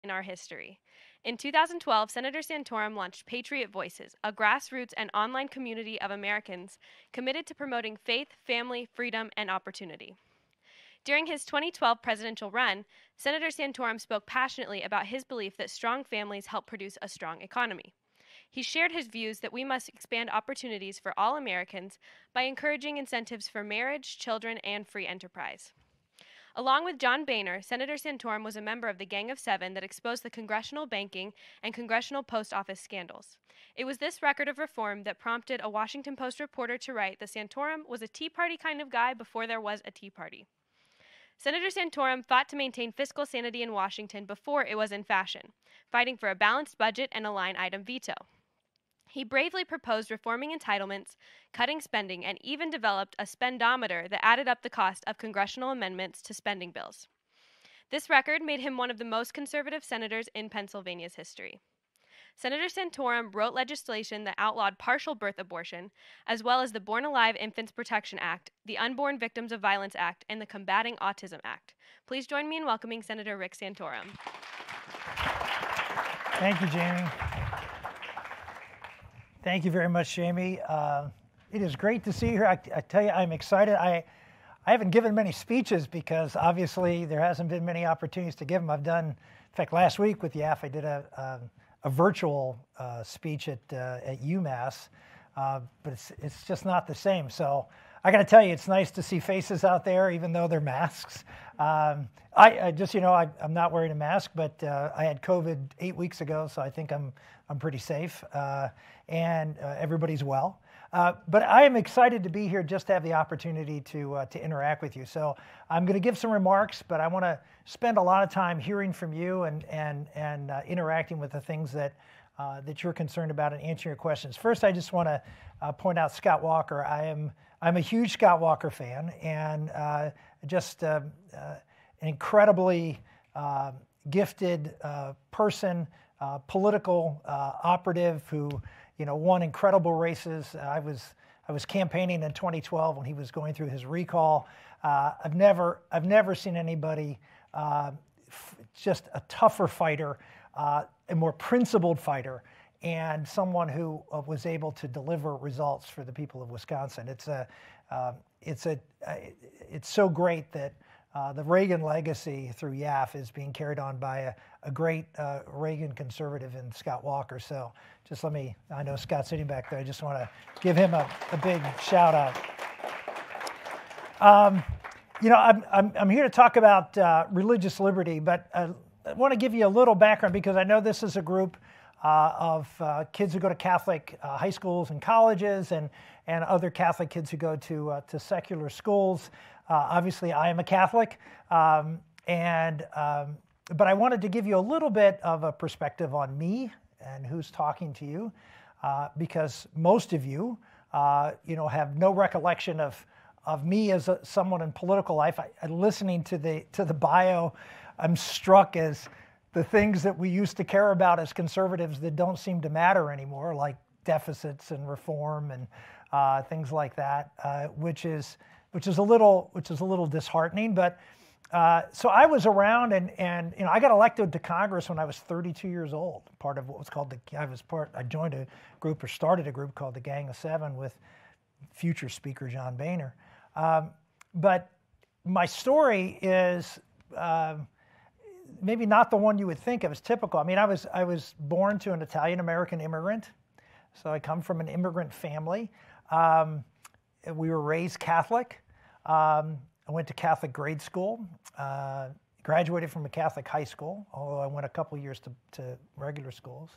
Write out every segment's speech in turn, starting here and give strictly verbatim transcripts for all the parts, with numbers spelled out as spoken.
in our history. In two thousand twelve, Senator Santorum launched Patriot Voices, a grassroots and online community of Americans committed to promoting faith, family, freedom, and opportunity. During his twenty twelve presidential run, Senator Santorum spoke passionately about his belief that strong families help produce a strong economy. He shared his views that we must expand opportunities for all Americans by encouraging incentives for marriage, children, and free enterprise. Along with John Boehner, Senator Santorum was a member of the Gang of Seven that exposed the congressional banking and congressional post office scandals. It was this record of reform that prompted a Washington Post reporter to write that Santorum was a Tea Party kind of guy before there was a Tea Party. Senator Santorum fought to maintain fiscal sanity in Washington before it was in fashion, fighting for a balanced budget and a line item veto. He bravely proposed reforming entitlements, cutting spending, and even developed a spendometer that added up the cost of congressional amendments to spending bills. This record made him one of the most conservative senators in Pennsylvania's history. Senator Santorum wrote legislation that outlawed partial birth abortion, as well as the Born Alive Infants Protection Act, the Unborn Victims of Violence Act, and the Combating Autism Act. Please join me in welcoming Senator Rick Santorum. Thank you, Jamie. Thank you very much, Jamie. Uh, it is great to see you here. I, I tell you, I'm excited. I, I haven't given many speeches because obviously there hasn't been many opportunities to give them. I've done, in fact, last week with Y A F, I did a, a, a virtual uh, speech at, uh, at UMass, uh, but it's, it's just not the same. So I got to tell you, it's nice to see faces out there, even though they're masks. Um, I, I just, you know, I, I'm not wearing a mask, but uh, I had COVID eight weeks ago, so I think I'm I'm pretty safe, uh, and uh, everybody's well. Uh, but I am excited to be here just to have the opportunity to uh, to interact with you. So I'm going to give some remarks, but I want to spend a lot of time hearing from you and and and uh, interacting with the things that uh, that you're concerned about and answering your questions. First, I just want to uh, point out Scott Walker. I am I'm a huge Scott Walker fan, and uh, just uh, uh, an incredibly uh, gifted uh, person, uh, political uh, operative who, you know, won incredible races. I was I was campaigning in twenty twelve when he was going through his recall. Uh, I've never I've never seen anybody uh, f- just a tougher fighter, uh, a more principled fighter, and someone who uh, was able to deliver results for the people of Wisconsin. It's a uh, it's a uh, it's so great that uh, the Reagan legacy through Y A F is being carried on by a, a great uh, Reagan conservative in Scott Walker. So just let me, I know Scott's sitting back there, I just want to give him a, a big shout out. Um, you know, I'm, I'm, I'm here to talk about uh, religious liberty, but uh, I want to give you a little background because I know this is a group uh, of uh, kids who go to Catholic uh, high schools and colleges, and, and other Catholic kids who go to, uh, to secular schools. Uh, obviously, I am a Catholic, um, and um, but I wanted to give you a little bit of a perspective on me and who's talking to you, uh, because most of you, uh, you know, have no recollection of of me as a, someone in political life. I, I, listening to the to the bio, I'm struck as the things that we used to care about as conservatives that don't seem to matter anymore, like deficits and reform and uh, things like that, uh, which is which is a little which is a little disheartening. But uh, so I was around, and and you know I got elected to Congress when I was thirty-two years old. Part of what was called the I was part I joined a group or started a group called the Gang of Seven with future Speaker John Boehner. Um, but my story is uh, maybe not the one you would think of as typical. I mean, I was I was born to an Italian American immigrant, so I come from an immigrant family. Um, we were raised Catholic. Um, I went to Catholic grade school, uh, graduated from a Catholic high school, although I went a couple years to, to regular schools.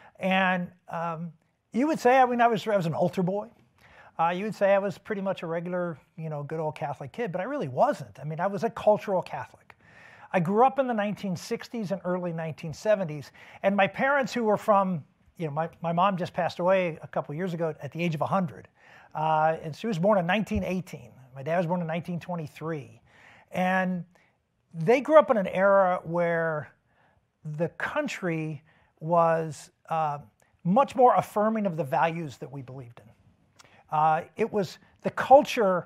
And um, you would say, I mean, I was I was an altar boy. Uh, you would say I was pretty much a regular, you know, good old Catholic kid, but I really wasn't. I mean, I was a cultural Catholic. I grew up in the nineteen sixties and early nineteen seventies, and my parents, who were from, you know, my, my mom just passed away a couple years ago at the age of one hundred, uh, and she was born in nineteen eighteen. My dad was born in nineteen twenty-three, and they grew up in an era where the country was uh, much more affirming of the values that we believed in. Uh, it was, the culture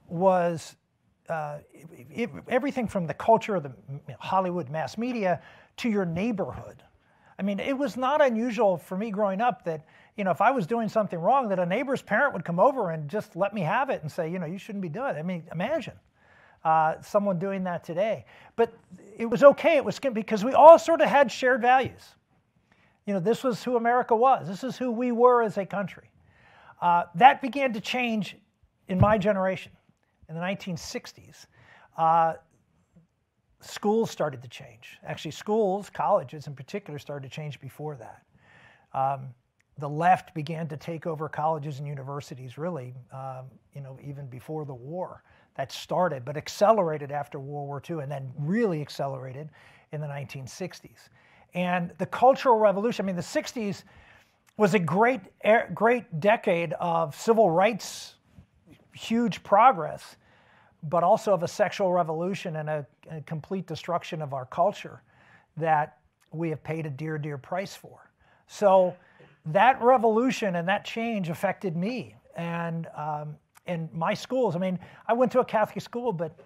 was, uh, it, it, everything from the culture of the Hollywood mass media to your neighborhood. I mean, it was not unusual for me growing up that, you know, if I was doing something wrong, that a neighbor's parent would come over and just let me have it and say, you know, you shouldn't be doing it. I mean, imagine uh, someone doing that today. But it was okay. It was because we all sort of had shared values. You know, this was who America was. This is who we were as a country. Uh, that began to change in my generation in the nineteen sixties. Uh, schools started to change. Actually, schools, colleges in particular, started to change before that. Um, the left began to take over colleges and universities, really, um, you know, even before the war. That started, but accelerated after World War Two, and then really accelerated in the nineteen sixties. And the Cultural Revolution, I mean, the sixties was a great, great decade of civil rights, huge progress, but also of a sexual revolution and a, a complete destruction of our culture that we have paid a dear, dear price for. So that revolution and that change affected me and um, and my schools. I mean, I went to a Catholic school, but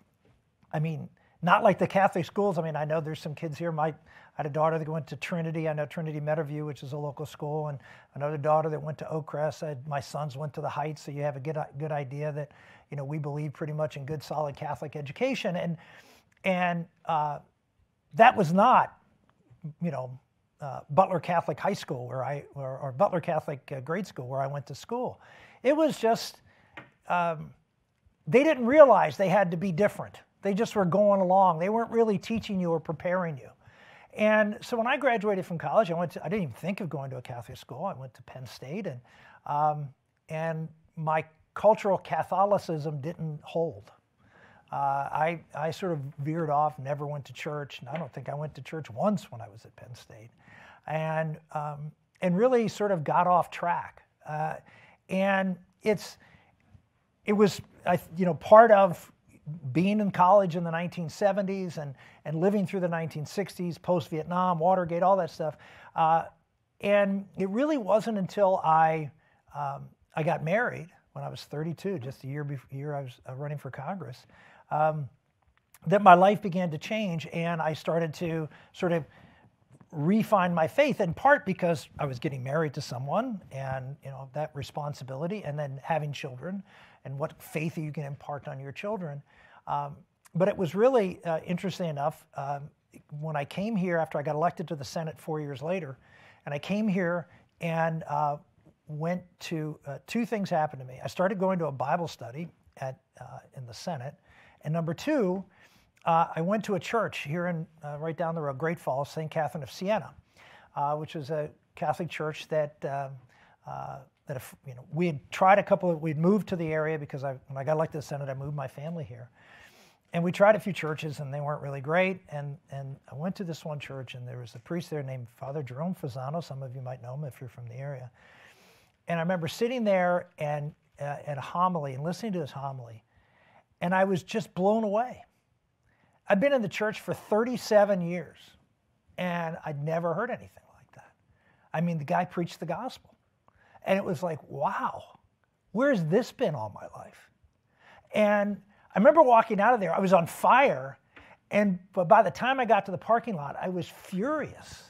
I mean, not like the Catholic schools. I mean, I know there's some kids here. My, I had a daughter that went to Trinity. I know Trinity Meadowview, which is a local school, and another daughter that went to Oakcrest. I had, my sons went to the Heights, so you have a good good idea that, you know, we believe pretty much in good, solid Catholic education, and and uh, that was not, you know, uh, Butler Catholic High School where I or, or Butler Catholic uh, grade school where I went to school. It was just um, they didn't realize they had to be different. They just were going along. They weren't really teaching you or preparing you. And so when I graduated from college, I went to, I didn't even think of going to a Catholic school. I went to Penn State, and um, and my cultural Catholicism didn't hold. Uh, I I sort of veered off, never went to church, and I don't think I went to church once when I was at Penn State, and um, and really sort of got off track. Uh, and it's it was I, you know part of being in college in the nineteen seventies and, and living through the nineteen sixties, post-Vietnam, Watergate, all that stuff. Uh, and it really wasn't until I um, I got married when I was thirty-two, just the year before year I was uh, running for Congress, um, that my life began to change, and I started to sort of refine my faith, in part because I was getting married to someone, and you know that responsibility, and then having children, and what faith you can impart on your children. Um, but it was really uh, interesting enough, um, when I came here after I got elected to the Senate four years later, and I came here and uh, went to, uh, two things happened to me. I started going to a Bible study at uh, in the Senate, and number two, uh, I went to a church here in, uh, right down the road, Great Falls, Saint Catherine of Siena, uh, which is a Catholic church that um, uh, that if, you know, we had tried a couple of, we'd moved to the area because I, when I got elected to the Senate, I moved my family here. And we tried a few churches and they weren't really great. And, and I went to this one church and there was a priest there named Father Jerome Fasano. Some of you might know him if you're from the area. And I remember sitting there and uh, at a homily and listening to his homily, and I was just blown away. I've been in the church for thirty-seven years and I'd never heard anything like that. I mean, the guy preached the gospel. And it was like, wow, where's this been all my life? And I remember walking out of there, I was on fire, and but by the time I got to the parking lot, I was furious.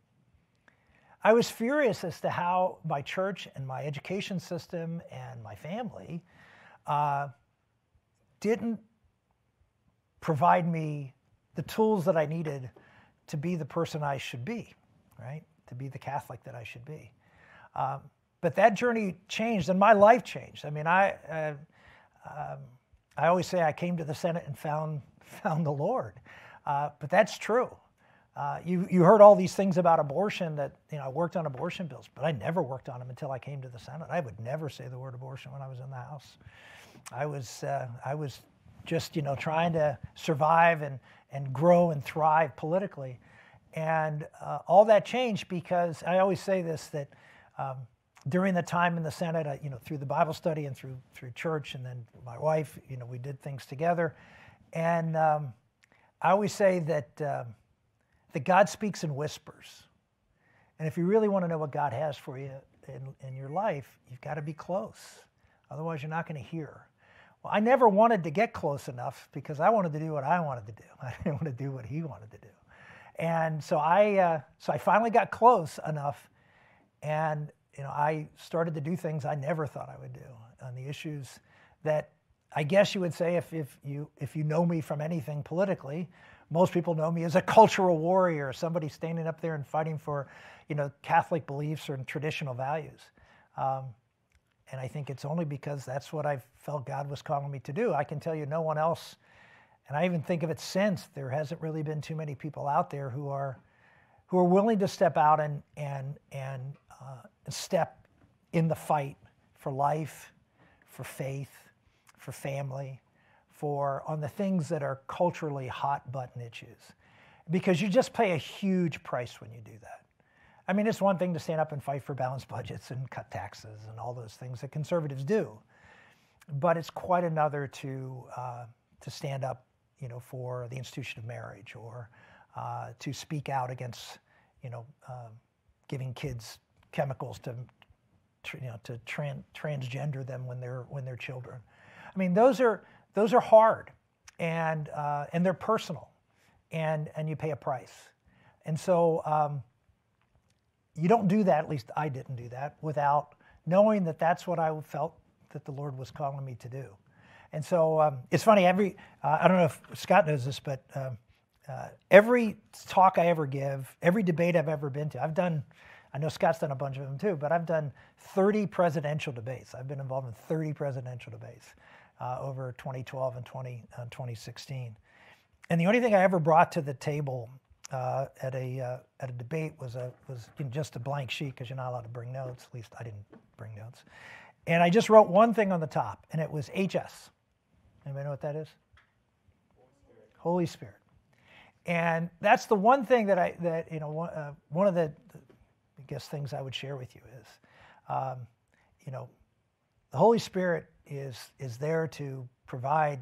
I was furious as to how my church and my education system and my family uh, didn't provide me the tools that I needed to be the person I should be, right? To be the Catholic that I should be. Um, But that journey changed, and my life changed. I mean, I uh, um, I always say I came to the Senate and found found the Lord, uh, but that's true. Uh, you you heard all these things about abortion that you know I worked on abortion bills, but I never worked on them until I came to the Senate. I would never say the word abortion when I was in the House. I was uh, I was just you know trying to survive and and grow and thrive politically, and uh, all that changed because I always say this that. Um, During the time in the Senate, I, you know, through the Bible study and through through church, and then my wife, you know, we did things together. And um, I always say that uh, that God speaks in whispers. And if you really want to know what God has for you in, in your life, you've got to be close. Otherwise, you're not going to hear. Well, I never wanted to get close enough because I wanted to do what I wanted to do. I didn't want to do what He wanted to do. And so I, uh, so I finally got close enough, and you know, I started to do things I never thought I would do on the issues that I guess you would say, if, if you if you know me from anything politically, most people know me as a cultural warrior, somebody standing up there and fighting for, you know, Catholic beliefs or traditional values. Um, and I think it's only because that's what I felt God was calling me to do. I can tell you, no one else. And I even think of it since, there hasn't really been too many people out there who are who are willing to step out and and and uh, step in the fight for life, for faith, for family, for on the things that are culturally hot button issues. Because you just pay a huge price when you do that. I mean, it's one thing to stand up and fight for balanced budgets and cut taxes and all those things that conservatives do, but it's quite another to uh, to stand up, you know, for the institution of marriage, or uh, to speak out against, you know, uh, giving kids chemicals to, you know, to tran- transgender them when they're when they're children. I mean, those are those are hard, and uh, and they're personal, and and you pay a price, and so um, you don't do that. At least I didn't do that without knowing that that's what I felt that the Lord was calling me to do. And so um, it's funny, every, uh, I don't know if Scott knows this, but um, uh, every talk I ever give, every debate I've ever been to, I've done, I know Scott's done a bunch of them too, but I've done thirty presidential debates. I've been involved in thirty presidential debates uh, over twenty twelve and twenty, uh, twenty sixteen. And the only thing I ever brought to the table uh, at a uh, at a debate was a was you know, just a blank sheet, because you're not allowed to bring notes. At least I didn't bring notes. And I just wrote one thing on the top, and it was H S. Anybody know what that is? Holy Spirit. Holy Spirit. And that's the one thing that I, that, you know, one, uh, one of the, the, I guess, things I would share with you is, um, you know, the Holy Spirit is, is there to provide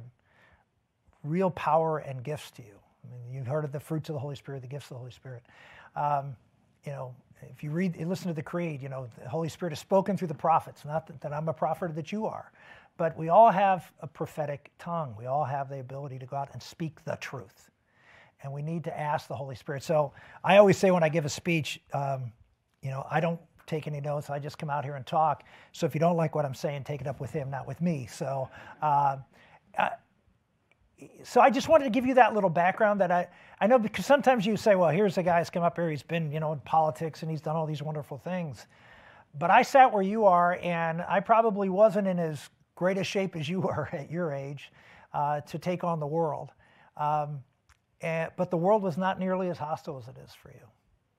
real power and gifts to you. I mean, you've heard of the fruits of the Holy Spirit, the gifts of the Holy Spirit. Um, you know, if you read, listen to the Creed, you know, the Holy Spirit has spoken through the prophets, not that, that I'm a prophet or that you are. But we all have a prophetic tongue. We all have the ability to go out and speak the truth. And we need to ask the Holy Spirit. So I always say when I give a speech, um, you know, I don't take any notes. I just come out here and talk. So if you don't like what I'm saying, take it up with him, not with me. So, uh, I, so I just wanted to give you that little background that I, I know, because sometimes you say, well, here's a guy who's come up here. He's been, you know, in politics and he's done all these wonderful things. But I sat where you are, and I probably wasn't in as great a shape as you were at your age uh, to take on the world. Um, and, but the world was not nearly as hostile as it is for you.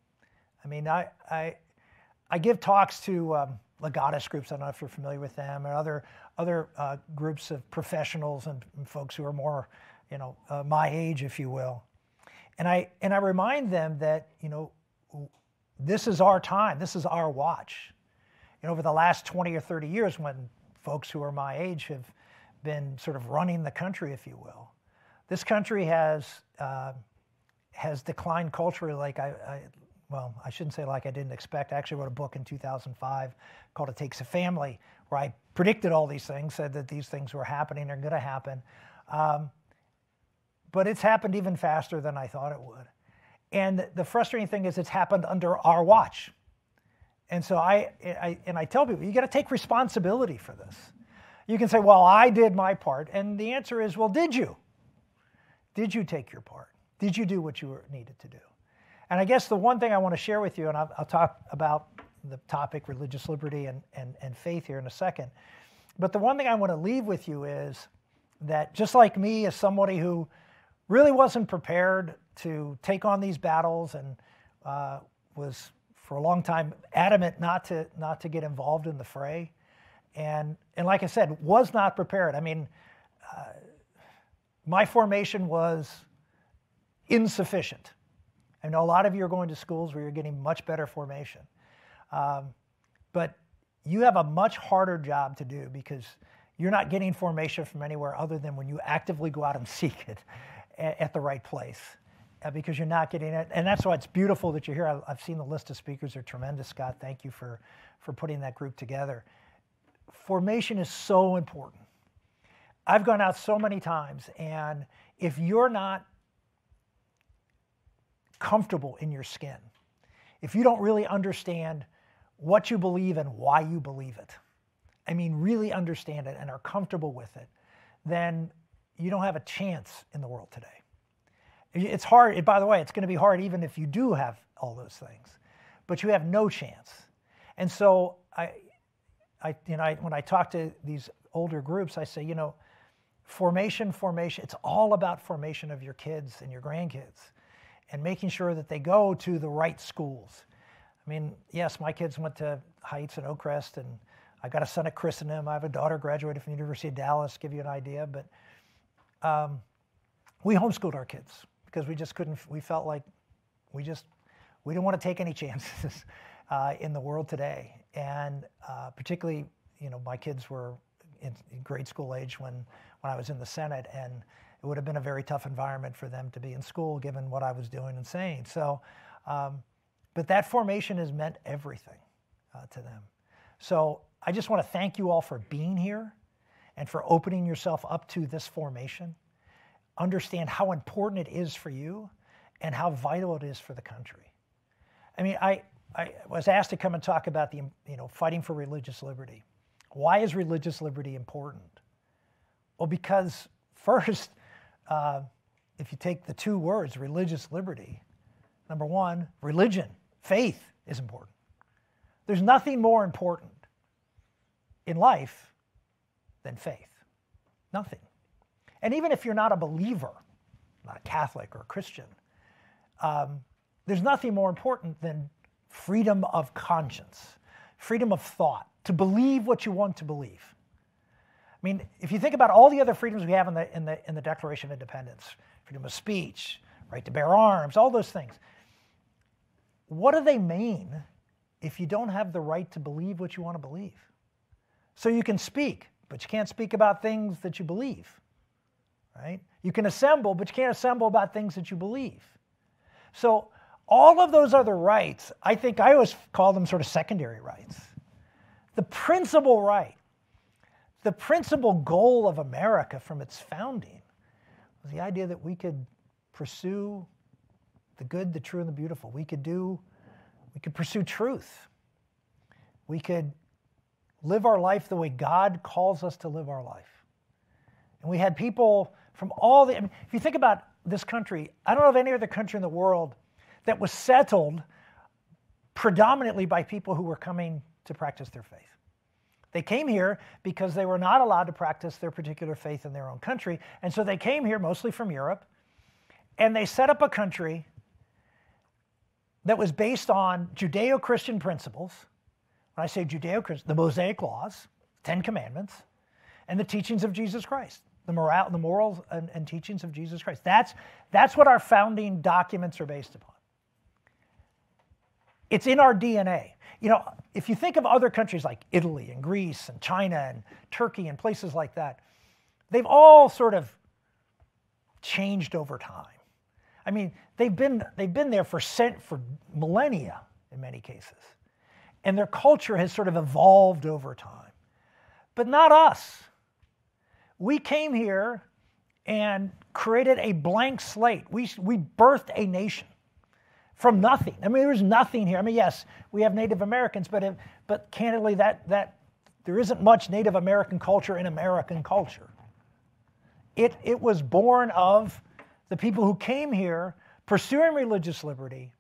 I mean, I I, I give talks to um, Legatus groups. I don't know if you're familiar with them, or other other uh, groups of professionals and, and folks who are more, you know, uh, my age, if you will. And I and I remind them that, you know, this is our time. This is our watch. You know, over the last twenty or thirty years, when folks who are my age have been sort of running the country, if you will, this country has uh, has declined culturally like I, I, well, I shouldn't say like I didn't expect. I actually wrote a book in two thousand five called It Takes a Family, where I predicted all these things, said that these things were happening, they're going to happen. Um, but it's happened even faster than I thought it would. And the frustrating thing is it's happened under our watch. And so I, I and I tell people, you got to take responsibility for this. You can say, well, I did my part. And the answer is, well, did you? Did you take your part? Did you do what you were needed to do? And I guess the one thing I want to share with you, and I'll, I'll talk about the topic, religious liberty and, and, and faith here in a second. But the one thing I want to leave with you is that just like me, as somebody who really wasn't prepared to take on these battles and uh, was for a long time adamant not to not to get involved in the fray, and and like I said, was not prepared. I mean, uh, my formation was insufficient. I know a lot of you are going to schools where you're getting much better formation, um, but you have a much harder job to do because you're not getting formation from anywhere other than when you actively go out and seek it at, at the right place. Uh, because you're not getting it. And that's why it's beautiful that you're here. I, I've seen the list of speakers. They're tremendous, Scott. Thank you for, for putting that group together. Formation is so important. I've gone out so many times, and if you're not comfortable in your skin, if you don't really understand what you believe and why you believe it, I mean, really understand it and are comfortable with it, then you don't have a chance in the world today. It's hard, by the way, it's going to be hard even if you do have all those things, but you have no chance. And so I, I, you know, I, when I talk to these older groups, I say, you know, formation, formation, it's all about formation of your kids and your grandkids and making sure that they go to the right schools. I mean, yes, my kids went to Heights and Oakcrest, and I got a son at Christendom. I have a daughter graduated from the University of Dallas, to give you an idea. But um, we homeschooled our kids because we just couldn't, we felt like we just, we didn't want to take any chances uh, in the world today. And uh, particularly, you know, my kids were in, in grade school age when, when I was in the Senate, and it would have been a very tough environment for them to be in school given what I was doing and saying. So, um, but that formation has meant everything uh, to them. So I just want to thank you all for being here and for opening yourself up to this formation. Understand how important it is for you and how vital it is for the country. I mean, I, I was asked to come and talk about the, you know, fighting for religious liberty. Why is religious liberty important? Well, because first, uh, if you take the two words, religious liberty, number one, religion, faith is important. There's nothing more important in life than faith. Nothing. And even if you're not a believer, not a Catholic or a Christian, um, there's nothing more important than freedom of conscience, freedom of thought, to believe what you want to believe. I mean, if you think about all the other freedoms we have in the, in the, in the Declaration of Independence, freedom of speech, right to bear arms, all those things, what do they mean if you don't have the right to believe what you want to believe? So you can speak, but you can't speak about things that you believe, right? You can assemble, but you can't assemble about things that you believe. So all of those other rights, I think I always call them sort of secondary rights. The principal right, the principal goal of America from its founding was the idea that we could pursue the good, the true, and the beautiful. We could do, we could pursue truth. We could live our life the way God calls us to live our life. And we had people from all the, I mean, if you think about this country, I don't know of any other country in the world that was settled predominantly by people who were coming to practice their faith. They came here because they were not allowed to practice their particular faith in their own country, and so they came here mostly from Europe, and they set up a country that was based on Judeo-Christian principles. When I say Judeo-Christian, the Mosaic Laws, Ten Commandments, and the teachings of Jesus Christ, the moral, the morals and, and teachings of Jesus Christ. That's, that's what our founding documents are based upon. It's in our D N A. You know, if you think of other countries like Italy and Greece and China and Turkey and places like that, they've all sort of changed over time. I mean, they've been, they've been there for, cent, for millennia in many cases. And their culture has sort of evolved over time. But not us. We came here and created a blank slate. We, we birthed a nation from nothing. I mean, there's nothing here. I mean, yes, we have Native Americans, but, if, but candidly, that, that, there isn't much Native American culture in American culture. It, it was born of the people who came here pursuing religious liberty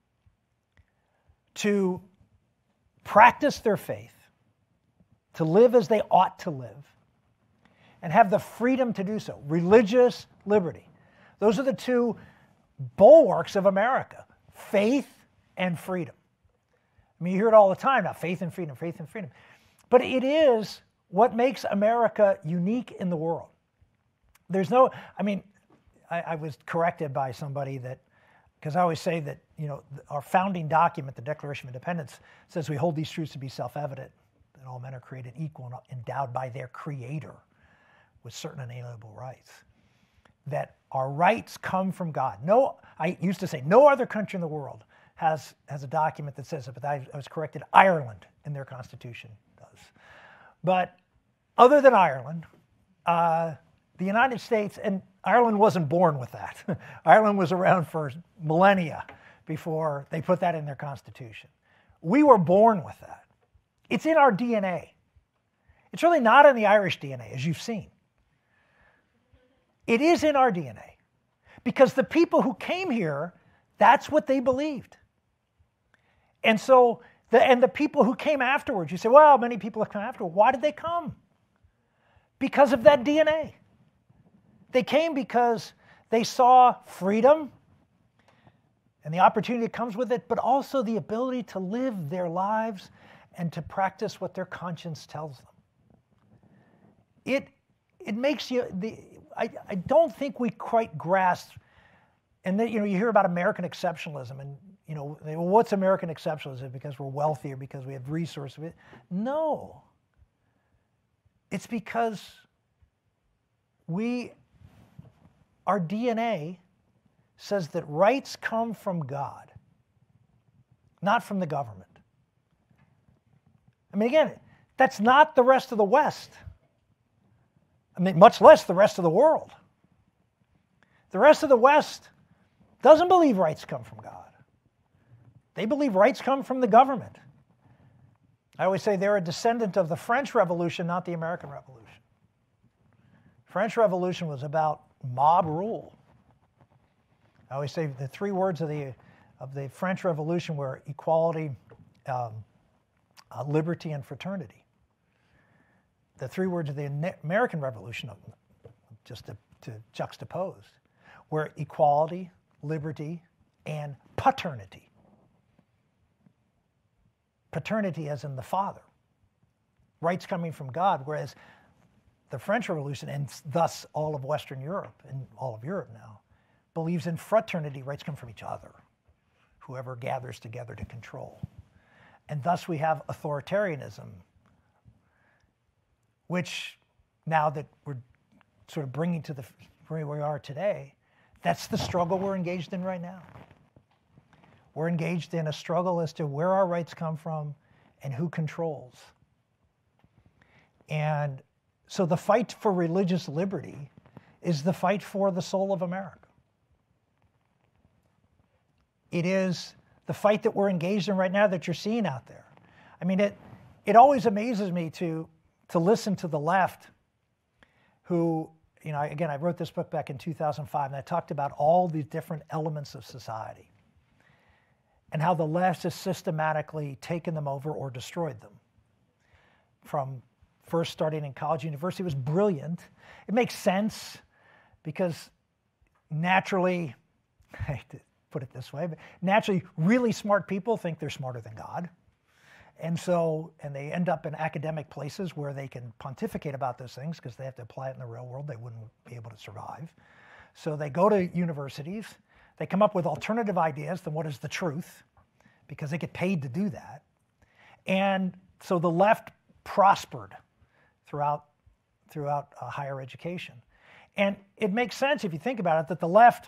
to practice their faith, to live as they ought to live, and have the freedom to do so. Religious liberty. Those are the two bulwarks of America, faith and freedom. I mean, you hear it all the time now, faith and freedom, faith and freedom. But it is what makes America unique in the world. There's no, I mean, I, I was corrected by somebody that, because I always say that, you know, our founding document, the Declaration of Independence, says we hold these truths to be self-evident, that all men are created equal and endowed by their Creator with certain inalienable rights. That our rights come from God. No, I used to say no other country in the world has, has a document that says it, but I, I was corrected. Ireland in their constitution does. But other than Ireland, uh, the United States, and Ireland wasn't born with that. Ireland was around for millennia before they put that in their Constitution. We were born with that. It's in our D N A. It's really not in the Irish D N A, as you've seen. It is in our D N A. Because the people who came here, that's what they believed. And so, the, and the people who came afterwards, you say, well, many people have come afterwards. Why did they come? Because of that D N A. They came because they saw freedom and the opportunity that comes with it, but also the ability to live their lives and to practice what their conscience tells them. It, it makes you, the, I, I don't think we quite grasp, and then, you know, you hear about American exceptionalism, and, you know, well, what's American exceptionalism? Because we're wealthy or because we have resources? No. It's because we, our D N A says that rights come from God, not from the government. I mean, again, that's not the rest of the West. I mean, much less the rest of the world. The rest of the West doesn't believe rights come from God. They believe rights come from the government. I always say they're a descendant of the French Revolution, not the American Revolution. French Revolution was about mob rule. I always say the three words of the, of the French Revolution were equality, um, uh, liberty, and fraternity. The three words of the American Revolution, just to, to juxtapose, were equality, liberty, and paternity. Paternity as in the father. Rights coming from God, whereas the French Revolution, and thus all of Western Europe, and all of Europe now, believes in fraternity. Rights come from each other, whoever gathers together to control. And thus we have authoritarianism, which now that we're sort of bringing to the where we are today, that's the struggle we're engaged in right now. We're engaged in a struggle as to where our rights come from and who controls. And so the fight for religious liberty is the fight for the soul of America. It is the fight that we're engaged in right now that you're seeing out there. I mean, it, it always amazes me to, to listen to the left who, you know, again, I wrote this book back in two thousand five, and I talked about all these different elements of society and how the left has systematically taken them over or destroyed them. From first starting in college, university was brilliant. It makes sense because naturally, I hate to put it this way, but naturally really smart people think they're smarter than God. And so, and they end up in academic places where they can pontificate about those things because they have to apply it in the real world. They wouldn't be able to survive. So they go to universities. They come up with alternative ideas than what is the truth because they get paid to do that. And so the left prospered throughout, throughout uh, higher education. And it makes sense if you think about it that the left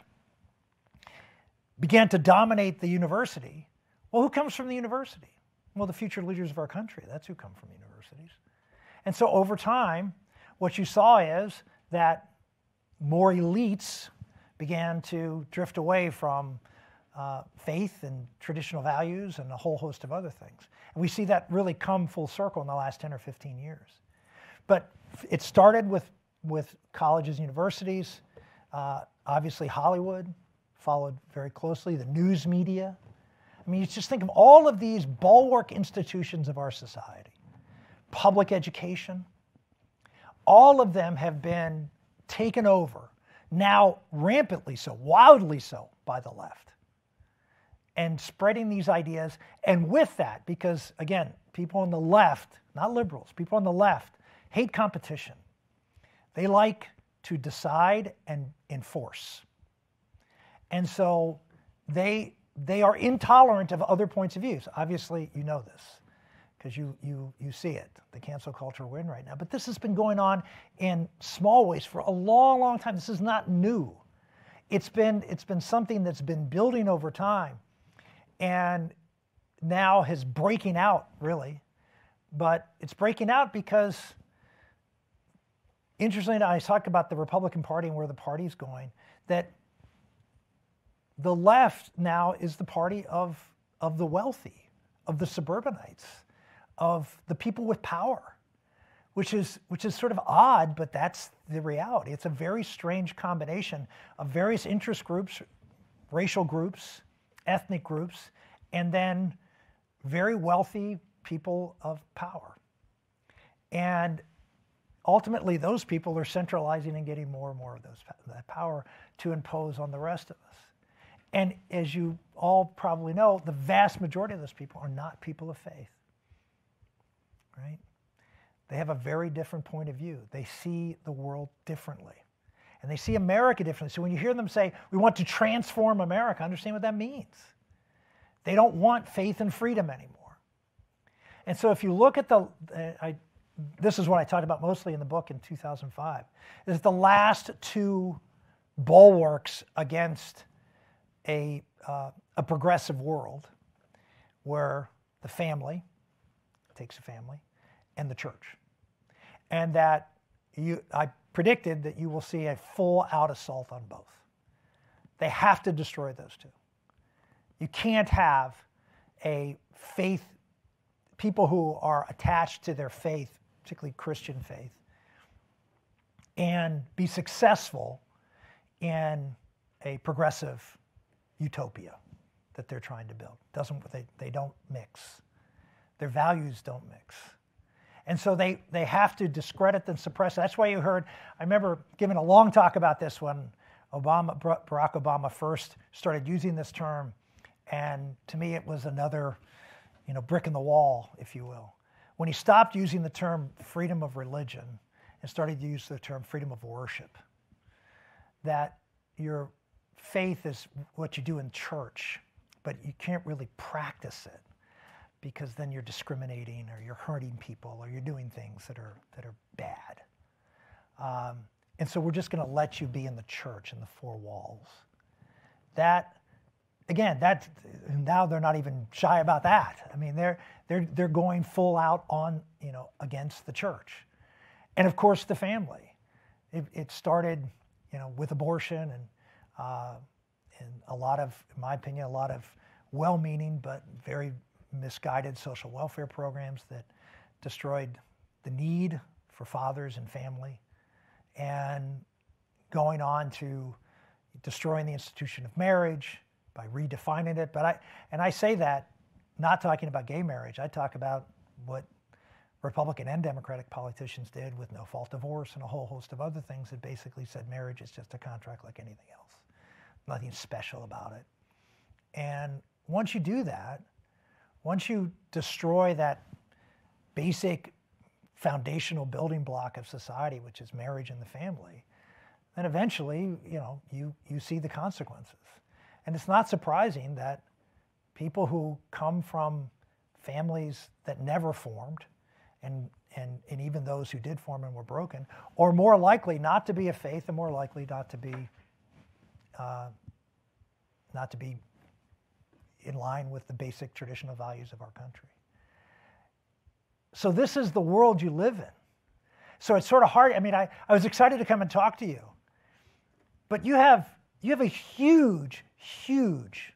began to dominate the university. Well, who comes from the university? Well, the future leaders of our country. That's who come from universities. And so over time, what you saw is that more elites began to drift away from uh, faith and traditional values and a whole host of other things. And we see that really come full circle in the last ten or fifteen years. But it started with, with colleges and universities, uh, obviously Hollywood, followed very closely, the news media. I mean, you just think of all of these bulwark institutions of our society. Public education, all of them have been taken over, now rampantly so, wildly so, by the left. And spreading these ideas, and with that, because again, people on the left, not liberals, people on the left hate competition. They like to decide and enforce. And so they, they are intolerant of other points of views. Obviously, you know this because you, you, you see it, the cancel culture we're in right now. But this has been going on in small ways for a long, long time. This is not new. It's been, it's been something that's been building over time and now is breaking out, really. But it's breaking out because, interestingly, I talk about the Republican Party and where the party's going, that the left now is the party of, of the wealthy, of the suburbanites, of the people with power, which is, which is sort of odd, but that's the reality. It's a very strange combination of various interest groups, racial groups, ethnic groups, and then very wealthy people of power. And ultimately, those people are centralizing and getting more and more of those, that power to impose on the rest of us. And as you all probably know, the vast majority of those people are not people of faith, right? They have a very different point of view. They see the world differently. And they see America differently. So when you hear them say, we want to transform America, understand what that means. They don't want faith and freedom anymore. And so if you look at the, uh, I, this is what I talked about mostly in the book in two thousand five, is the last two bulwarks against a, uh, a progressive world were the family, it takes a family, and the church. And that you, I predicted that you will see a full-out assault on both. They have to destroy those two. You can't have a faith, people who are attached to their faith, particularly Christian faith, and be successful in a progressive utopia that they're trying to build. Doesn't, they, they don't mix. Their values don't mix. And so they, they have to discredit and suppress. That's why you heard, I remember giving a long talk about this when Obama, Barack Obama first started using this term. And to me, it was another, you know, brick in the wall, if you will. When he stopped using the term freedom of religion and started to use the term freedom of worship, that your faith is what you do in church, but you can't really practice it because then you're discriminating or you're hurting people or you're doing things that are, that are bad. Um, and so we're just going to let you be in the church in the four walls. That, again, that, now they're not even shy about that. I mean, they're, they're, they're going full out on, you know, against the church. And of course, the family. It, it started, you know, with abortion and, uh, and a lot of, in my opinion, a lot of well-meaning but very misguided social welfare programs that destroyed the need for fathers and family, and going on to destroying the institution of marriage by redefining it. But I, and I say that not talking about gay marriage. I talk about what Republican and Democratic politicians did with no-fault divorce and a whole host of other things that basically said marriage is just a contract like anything else. Nothing special about it. And once you do that, once you destroy that basic foundational building block of society, which is marriage and the family, then eventually, you know, you, you see the consequences. And it's not surprising that people who come from families that never formed, and, and, and even those who did form and were broken, are more likely not to be of faith and more likely not to be, uh, not to be in line with the basic traditional values of our country. So this is the world you live in. So it's sort of hard. I mean, I, I was excited to come and talk to you, but you have, you have a huge, huge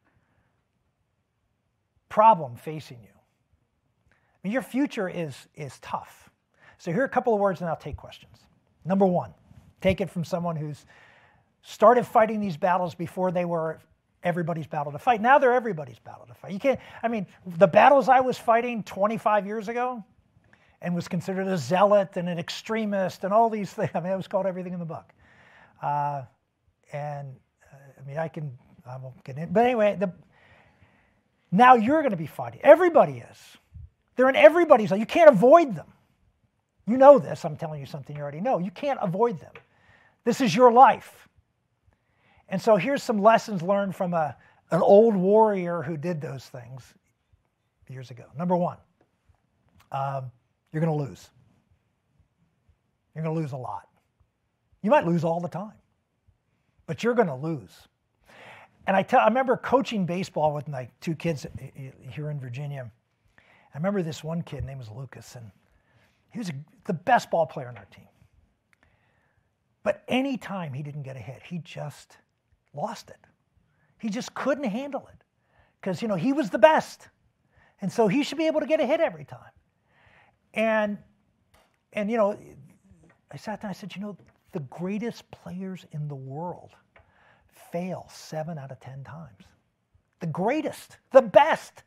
problem facing you. I mean, your future is, is tough. So here are a couple of words and I'll take questions. Number one, take it from someone who's started fighting these battles before they were everybody's battle to fight. Now they're everybody's battle to fight. You can't, I mean, the battles I was fighting twenty-five years ago and was considered a zealot and an extremist and all these things. I mean, it was called everything in the book. Uh, and uh, I mean, I can, I won't get in. But anyway, the, now you're going to be fighting. Everybody is. They're in everybody's life. You can't avoid them. You know this. I'm telling you something you already know. You can't avoid them. This is your life. And so here's some lessons learned from a, an old warrior who did those things years ago. Number one, um, you're going to lose. You're going to lose a lot. You might lose all the time, but you're going to lose. And I, tell, I remember coaching baseball with my two kids here in Virginia. I remember this one kid, name was Lucas, and he was a, the best ball player on our team. But any time he didn't get a hit, he just lost it. He just couldn't handle it because, you know, he was the best. And so he should be able to get a hit every time. And, and you know, I sat down and I said, you know, the greatest players in the world fail seven out of ten times. The greatest, the best.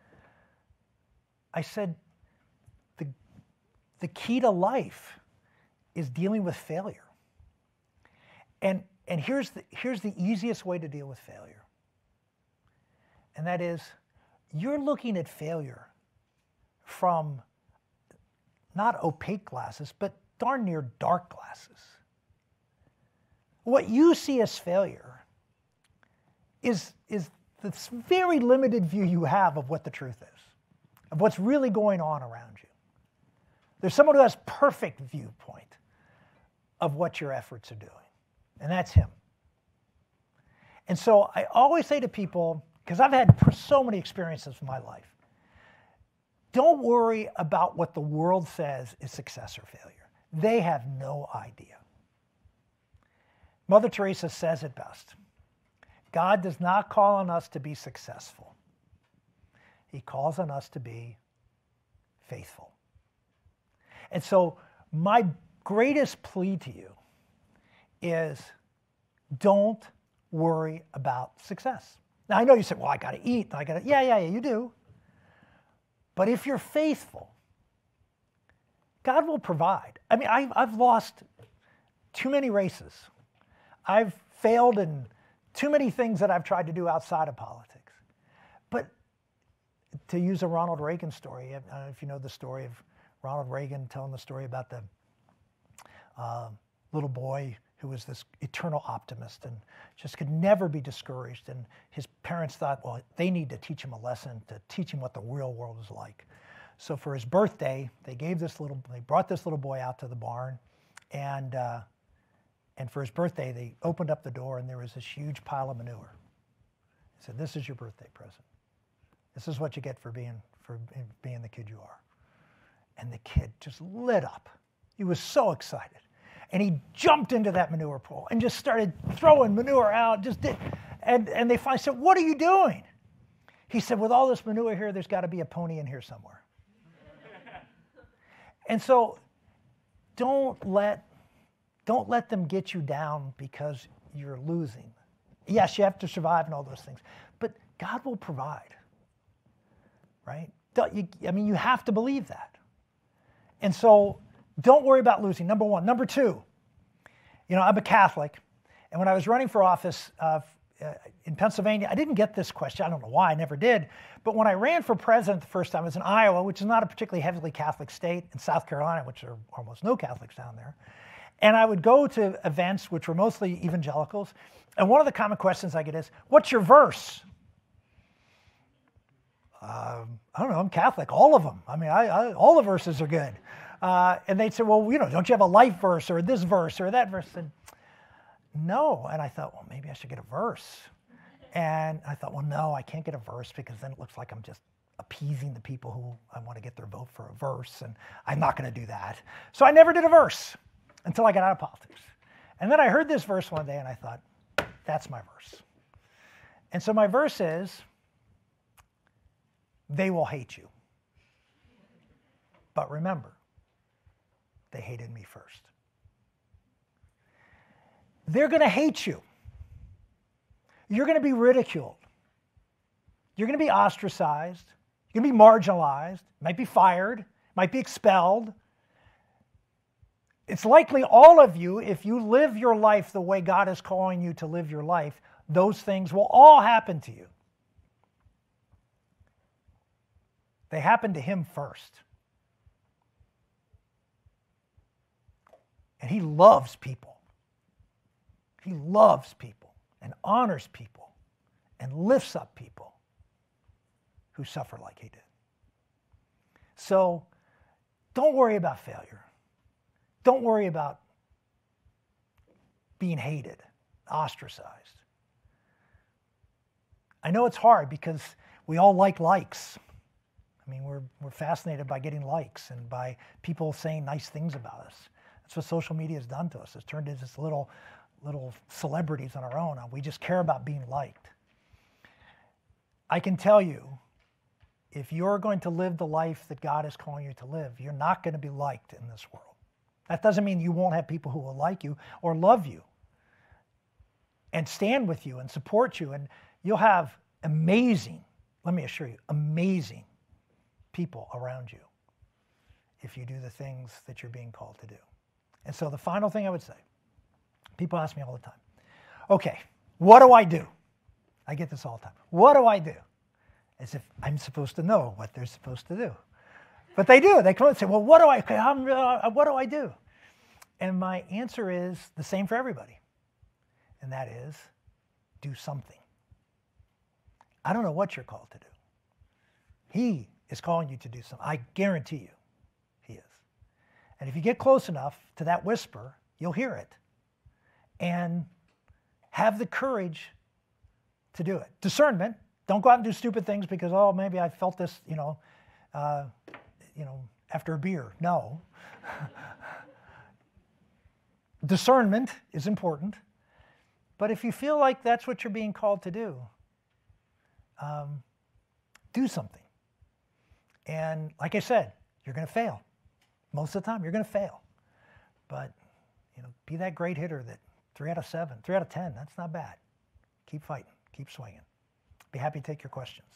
I said, the, the key to life is dealing with failure. And, and here's, the, here's the easiest way to deal with failure. And that is, you're looking at failure from not opaque glasses, but darn near dark glasses. What you see as failure is, is this very limited view you have of what the truth is, of what's really going on around you. There's someone who has perfect viewpoint of what your efforts are doing, and that's him. And so I always say to people, because I've had so many experiences in my life, don't worry about what the world says is success or failure. They have no idea. Mother Teresa says it best. God does not call on us to be successful. He calls on us to be faithful. And so my greatest plea to you is don't worry about success. Now, I know you said, well, I got to eat. I got to, yeah, yeah, yeah, you do. But if you're faithful, God will provide. I mean, I've, I've lost too many races. I've failed in too many things that I've tried to do outside of politics. But to use a Ronald Reagan story, I don't know if you know the story of Ronald Reagan telling the story about the uh, little boy who was this eternal optimist and just could never be discouraged. And his parents thought, well, they need to teach him a lesson, to teach him what the real world is like. So for his birthday, they gave this little, they brought this little boy out to the barn, and uh, and for his birthday, they opened up the door, and there was this huge pile of manure. He said, "This is your birthday present. This is what you get for being for being the kid you are." And the kid just lit up. He was so excited. And he jumped into that manure pool and just started throwing manure out. Just did, and, and they finally said, "What are you doing?" He said, "With all this manure here, there's got to be a pony in here somewhere." And so don't let, don't let them get you down because you're losing. Yes, you have to survive and all those things. But God will provide, right? Don't you, I mean, you have to believe that. And so don't worry about losing, number one. Number two, you know, I'm a Catholic, and when I was running for office uh, in Pennsylvania, I didn't get this question. I don't know why, I never did. But when I ran for president the first time, I was in Iowa, which is not a particularly heavily Catholic state, and South Carolina, which are almost no Catholics down there. And I would go to events which were mostly evangelicals, and one of the common questions I get is, "What's your verse?" Uh, I don't know, I'm Catholic, all of them. I mean, I, I, all the verses are good. Uh, and they'd say, "Well, you know, don't you have a life verse or this verse or that verse?" And no. And I thought, well, maybe I should get a verse. And I thought, well, no, I can't get a verse because then it looks like I'm just appeasing the people who I want to get their vote for a verse, and I'm not going to do that. So I never did a verse until I got out of politics. And then I heard this verse one day, and I thought, that's my verse. And so my verse is, "They will hate you. But remember, they hated me first." They're going to hate you. You're going to be ridiculed. You're going to be ostracized. You're going to be marginalized. Might be fired. Might be expelled. It's likely all of you, if you live your life the way God is calling you to live your life, those things will all happen to you. They happened to him first. And he loves people. He loves people and honors people and lifts up people who suffer like he did. So don't worry about failure. Don't worry about being hated, ostracized. I know it's hard because we all like likes. I mean, we're, we're fascinated by getting likes and by people saying nice things about us. That's what social media has done to us. It's turned into this little, little celebrities on our own. We just care about being liked. I can tell you, if you're going to live the life that God is calling you to live, you're not going to be liked in this world. That doesn't mean you won't have people who will like you or love you and stand with you and support you. And you'll have amazing, let me assure you, amazing people around you if you do the things that you're being called to do. And so the final thing I would say, people ask me all the time, okay, what do I do? I get this all the time. What do I do? As if I'm supposed to know what they're supposed to do. But they do. They come and say, well, what do I, okay, I'm, uh, what do I do? And my answer is the same for everybody. And that is, do something. I don't know what you're called to do. He is calling you to do something. I guarantee you he is. And if you get close enough to that whisper, you'll hear it. And have the courage to do it. Discernment. Don't go out and do stupid things because, oh, maybe I felt this, you know, uh, you know, after a beer. No. Discernment is important. But if you feel like that's what you're being called to do, um, do something. And like I said, you're going to fail. Most of the time, you're going to fail. But, you know, be that great hitter that three out of seven, three out of ten, that's not bad. Keep fighting. Keep swinging. Be happy to take your questions.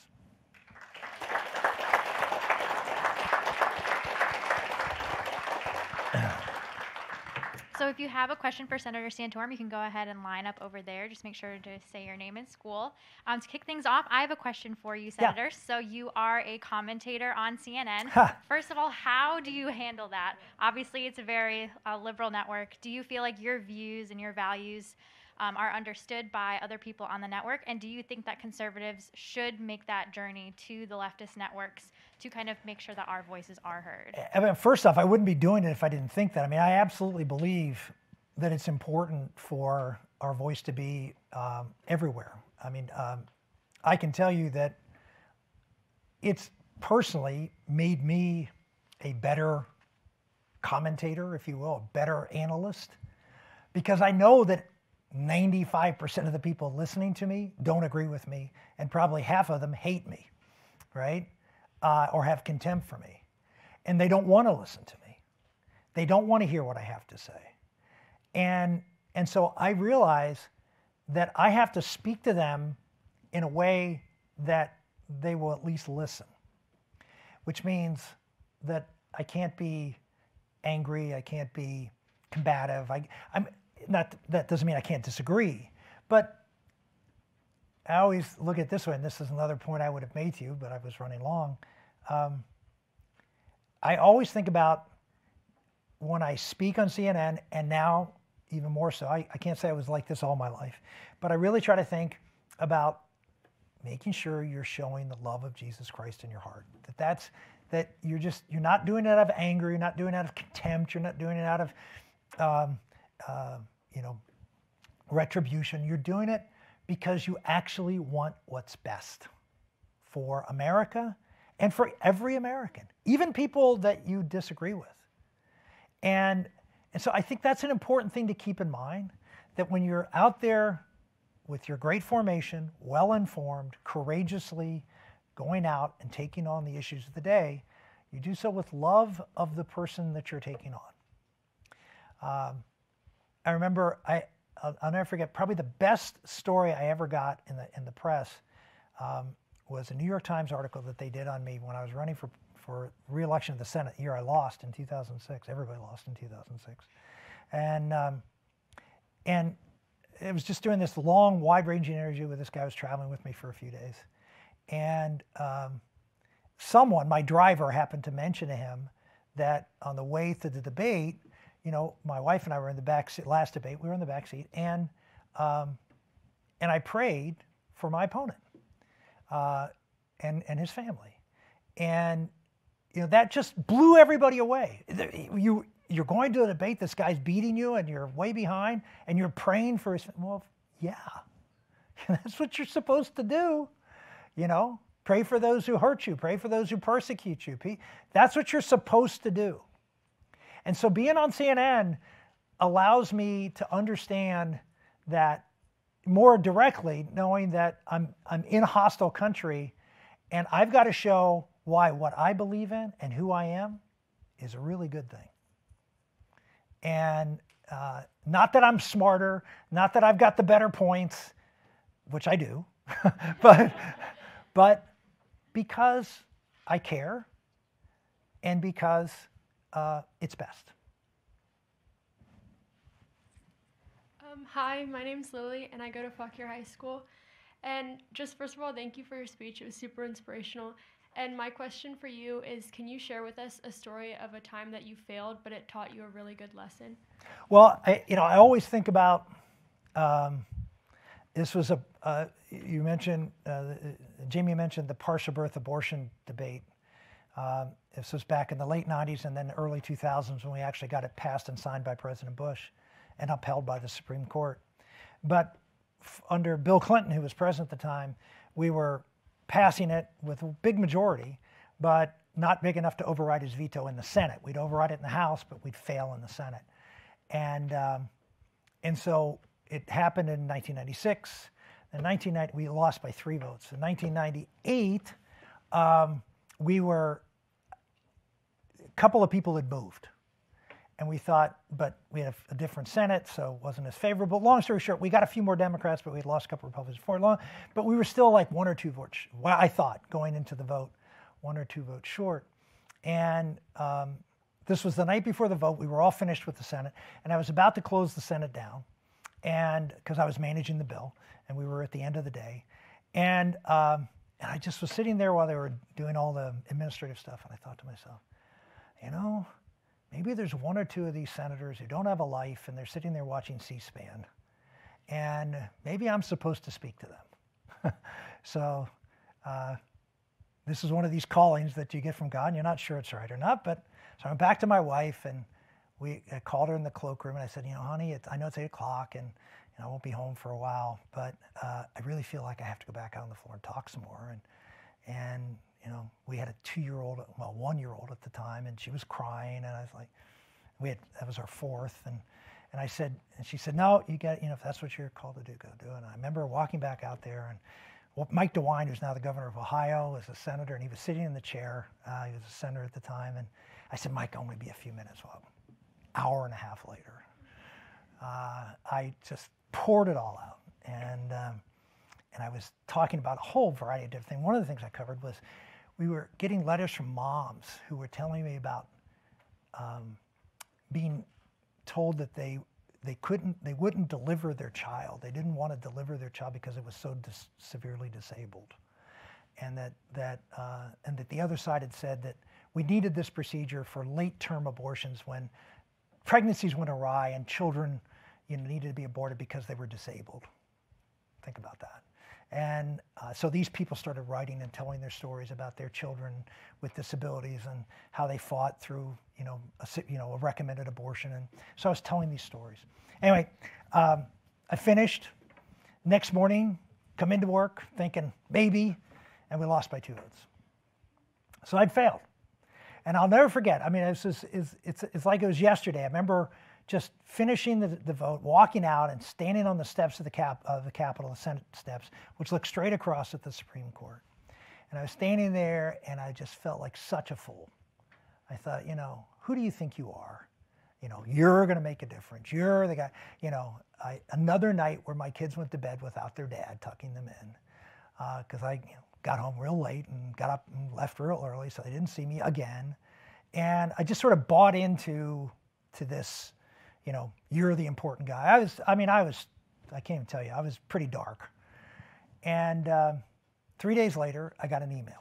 So if you have a question for Senator Santorum, you can go ahead and line up over there. Just make sure to say your name and school. Um, to kick things off, I have a question for you, Senator. Yeah. So you are a commentator on C N N. Huh. First of all, how do you handle that? Obviously, it's a very uh, liberal network. Do you feel like your views and your values um, are understood by other people on the network? And do you think that conservatives should make that journey to the leftist networks to kind of make sure that our voices are heard? I mean, first off, I wouldn't be doing it if I didn't think that. I mean, I absolutely believe that it's important for our voice to be um, everywhere. I mean, um, I can tell you that it's personally made me a better commentator, if you will, a better analyst, because I know that ninety-five percent of the people listening to me don't agree with me, and probably half of them hate me, right? Uh, or have contempt for me. And they don't want to listen to me. They don't want to hear what I have to say. And, and so I realize that I have to speak to them in a way that they will at least listen, which means that I can't be angry, I can't be combative. I, I'm not, that doesn't mean I can't disagree, but I always look at it this way, and this is another point I would have made to you, but I was running long. Um, I always think about when I speak on C N N, and now even more so, I, I can't say I was like this all my life, but I really try to think about making sure you're showing the love of Jesus Christ in your heart. That that's, that you're just, you're not doing it out of anger, you're not doing it out of contempt, you're not doing it out of, um, uh, you know, retribution. You're doing it because you actually want what's best for America and for every American, even people that you disagree with. And, and so I think that's an important thing to keep in mind, that when you're out there with your great formation, well-informed, courageously going out and taking on the issues of the day, you do so with love of the person that you're taking on. Um, I remember, I, I'll, I'll never forget, probably the best story I ever got in the in the press um, was a New York Times article that they did on me when I was running for, for re-election to the Senate, the year I lost in two thousand six. Everybody lost in two thousand six. And, um, and it was just doing this long, wide-ranging interview with this guy who was traveling with me for a few days. And um, someone, my driver, happened to mention to him that on the way to the debate, you know, my wife and I were in the back seat, last debate, we were in the back seat, and um, and I prayed for my opponent uh, and and his family, and you know that just blew everybody away. You you're going to a debate, this guy's beating you, and you're way behind, and you're praying for his. Well, yeah, that's what you're supposed to do, you know. Pray for those who hurt you. Pray for those who persecute you. That's what you're supposed to do. And so being on C N N allows me to understand that more directly knowing that I'm, I'm in a hostile country and I've got to show why what I believe in and who I am is a really good thing. And uh, not that I'm smarter, not that I've got the better points, which I do, but, but because I care and because uh, it's best. Um, hi, my name's Lily, and I go to Fauquier High School. And just first of all, thank you for your speech. It was super inspirational. And my question for you is, can you share with us a story of a time that you failed, but it taught you a really good lesson? Well, I, you know, I always think about, um, this was a, uh, you mentioned, uh, Jamie mentioned the partial birth abortion debate. Um, this was back in the late nineties and then early two thousands when we actually got it passed and signed by President Bush and upheld by the Supreme Court. But f- under Bill Clinton, who was president at the time, we were passing it with a big majority, but not big enough to override his veto in the Senate. We'd override it in the House, but we'd fail in the Senate. And um, and so it happened in nineteen ninety-six. In nineteen ninety, we lost by three votes. In nineteen ninety-eight, um, we were, a couple of people had moved. And we thought, but we had a, a different Senate, so it wasn't as favorable. Long story short, we got a few more Democrats, but we had lost a couple of Republicans before long. But we were still like one or two votes, well, I thought, going into the vote, one or two votes short. And um, this was the night before the vote. We were all finished with the Senate, and I was about to close the Senate down, and because I was managing the bill, and we were at the end of the day. And, um, and I just was sitting there while they were doing all the administrative stuff, and I thought to myself, you know, maybe there's one or two of these senators who don't have a life and they're sitting there watching C-SPAN. And maybe I'm supposed to speak to them. so uh, this is one of these callings that you get from God and you're not sure it's right or not. But so I went back to my wife and we I called her in the cloakroom and I said, you know, honey, it's, I know it's eight o'clock and you know, I won't be home for a while, but uh, I really feel like I have to go back out on the floor and talk some more. And, and you know, we had a two-year-old, well, one-year-old at the time, and she was crying, and I was like, we had, that was our fourth, and, and I said, and she said, no, you got, you know, if that's what you're called to do, go do it. And I remember walking back out there, and well, Mike DeWine, who's now the governor of Ohio, was a senator, and he was sitting in the chair. Uh, he was a senator at the time, and I said, Mike, only be a few minutes. Well, hour and a half later, uh, I just poured it all out, and um, and I was talking about a whole variety of different things. One of the things I covered was we were getting letters from moms who were telling me about um, being told that they they couldn't, they wouldn't deliver their child. They didn't want to deliver their child because it was so dis- severely disabled, and that that uh, and that the other side had said that we needed this procedure for late-term abortions when pregnancies went awry and children, you know, needed to be aborted because they were disabled. Think about that. And uh, so these people started writing and telling their stories about their children with disabilities and how they fought through, you know, a, you know, a recommended abortion. And so I was telling these stories. Anyway, um, I finished. Next morning, come into work thinking maybe, and we lost by two votes. So I'd failed. And I'll never forget. I mean, it's, just, it's, it's, it's like it was yesterday. I remember just finishing the, the vote, walking out and standing on the steps of the, cap, of the Capitol, the Senate steps, which look straight across at the Supreme Court. And I was standing there and I just felt like such a fool. I thought, you know, who do you think you are? You know, you're going to make a difference. You're the guy, you know, I, another night where my kids went to bed without their dad tucking them in because uh, I you know, got home real late and got up and left real early so they didn't see me again. And I just sort of bought into to this, you know, you're the important guy. I was, I mean, I was, I can't even tell you, I was pretty dark. And uh, three days later, I got an email.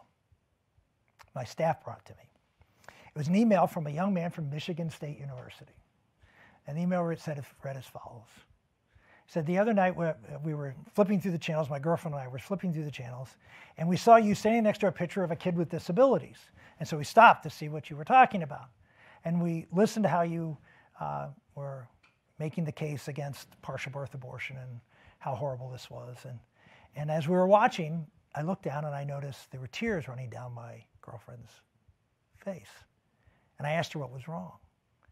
My staff brought it to me. It was an email from a young man from Michigan State University. And the email read, said, read as follows. It said, the other night we were flipping through the channels, my girlfriend and I were flipping through the channels, and we saw you standing next to a picture of a kid with disabilities. And so we stopped to see what you were talking about. And we listened to how you uh, were making the case against partial birth abortion and how horrible this was. And, and as we were watching, I looked down and I noticed there were tears running down my girlfriend's face. And I asked her what was wrong.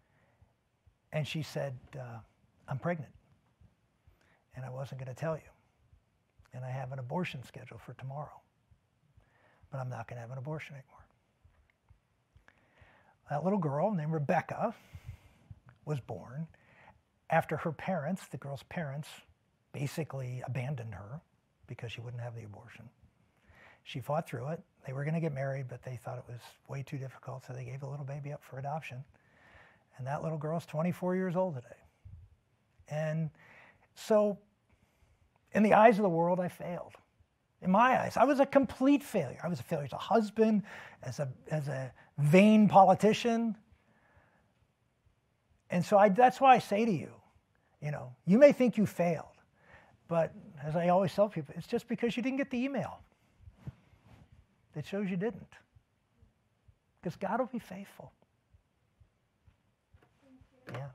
And she said, uh, I'm pregnant. And I wasn't going to tell you. and I have an abortion scheduled for tomorrow. But I'm not going to have an abortion anymore. That little girl named Rebecca was born after her parents, the girl's parents, basically abandoned her because she wouldn't have the abortion. She fought through it. They were going to get married, but they thought it was way too difficult, so they gave the little baby up for adoption. And that little girl's twenty-four years old today. And so, in the eyes of the world, I failed. In my eyes, I was a complete failure. I was a failure as a husband, as a, as a vain politician. And so I, that's why I say to you, you know, you may think you failed, but as I always tell people, it's just because you didn't get the email that shows you didn't. Because God will be faithful. Yeah.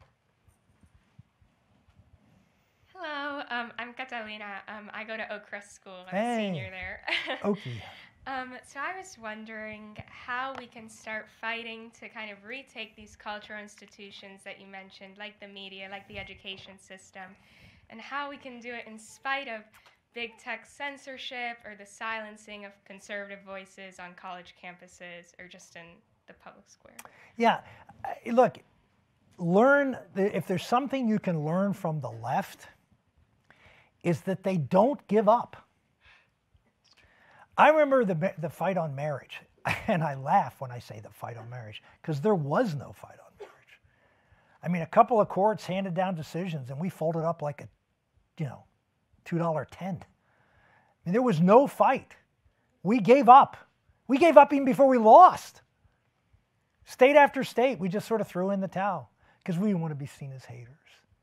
Hello, um, I'm Catalina. Um, I go to Oak Crest School. I'm Hey. a senior there. Okie. um, so I was wondering how we can start fighting to kind of retake these cultural institutions that you mentioned, like the media, like the education system, and how we can do it in spite of big tech censorship or the silencing of conservative voices on college campuses or just in the public square. Yeah, uh, look, learn, the, if there's something you can learn from the left, is that they don't give up. I remember the, the fight on marriage, and I laugh when I say the fight on marriage, because there was no fight on marriage. I mean, a couple of courts handed down decisions, and we folded up like a, you know, two dollar tent. I mean, there was no fight. We gave up. We gave up even before we lost. State after state, we just sort of threw in the towel because we didn't want to be seen as haters.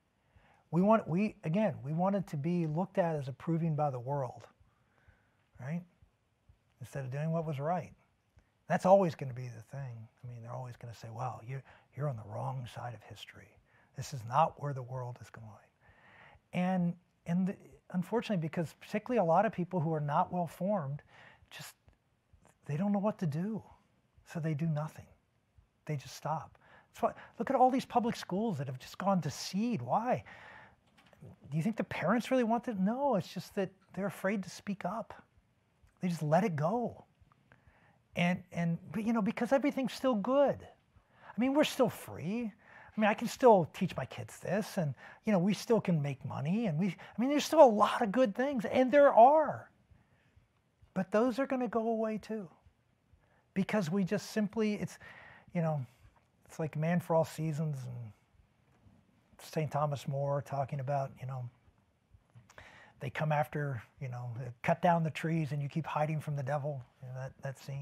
We want, we again, we wanted to be looked at as approving by the world, right? Instead of doing what was right. That's always going to be the thing. I mean, they're always going to say, wow, you're, you're on the wrong side of history. This is not where the world is going. And, and the, unfortunately, because particularly a lot of people who are not well formed, just, they don't know what to do. So they do nothing. They just stop. That's why, look at all these public schools that have just gone to seed. Why? Do you think the parents really want it? No, it's just that they're afraid to speak up. They just let it go. And, and but, you know, because everything's still good. I mean, we're still free. I mean, I can still teach my kids this, and, you know, we still can make money, and we, I mean, there's still a lot of good things, and there are. But those are going to go away too. Because we just simply, it's, you know, it's like Man for All Seasons and Saint Thomas More talking about, you know, they come after, you know, cut down the trees and you keep hiding from the devil, you know, that, that scene.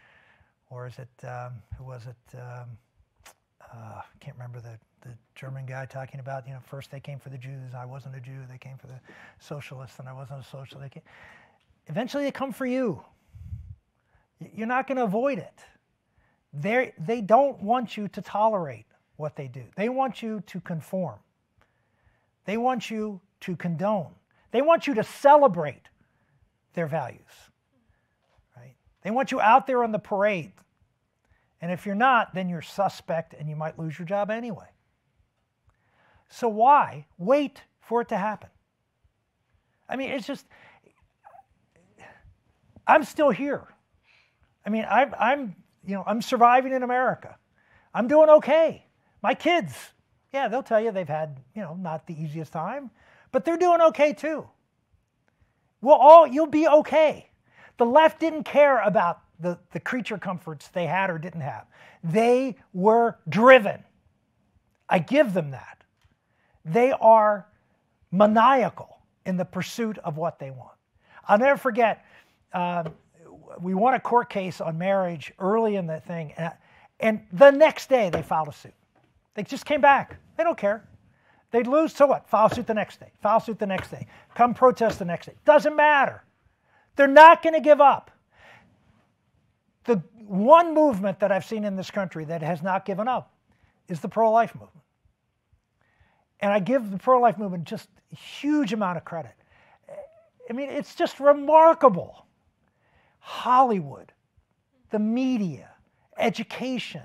Or is it, um, who was it? Um, uh, I can't remember the, the German guy talking about, you know, first they came for the Jews, I wasn't a Jew, they came for the socialists and I wasn't a socialist. They came. Eventually they come for you. You're not going to avoid it. They're, they don't want you to tolerate what they do. They want you to conform. They want you to condone. They want you to celebrate their values, right? They want you out there on the parade. And if you're not, then you're suspect and you might lose your job anyway. So why wait for it to happen? I mean, it's just, I'm still here. I mean, I'm, I'm, you know, I'm surviving in America. I'm doing okay. My kids, yeah, they'll tell you they've had, you know, not the easiest time, but they're doing okay too. Well, all, you'll be okay. The left didn't care about the, the creature comforts they had or didn't have. They were driven. I give them that. They are maniacal in the pursuit of what they want. I'll never forget, um, we won a court case on marriage early in the thing, and, and the next day they filed a suit. They just came back. They don't care. They'd lose, so what? File suit the next day. File suit the next day. Come protest the next day. Doesn't matter. They're not going to give up. The one movement that I've seen in this country that has not given up is the pro-life movement. And I give the pro-life movement just a huge amount of credit. I mean, it's just remarkable. Hollywood, the media, education,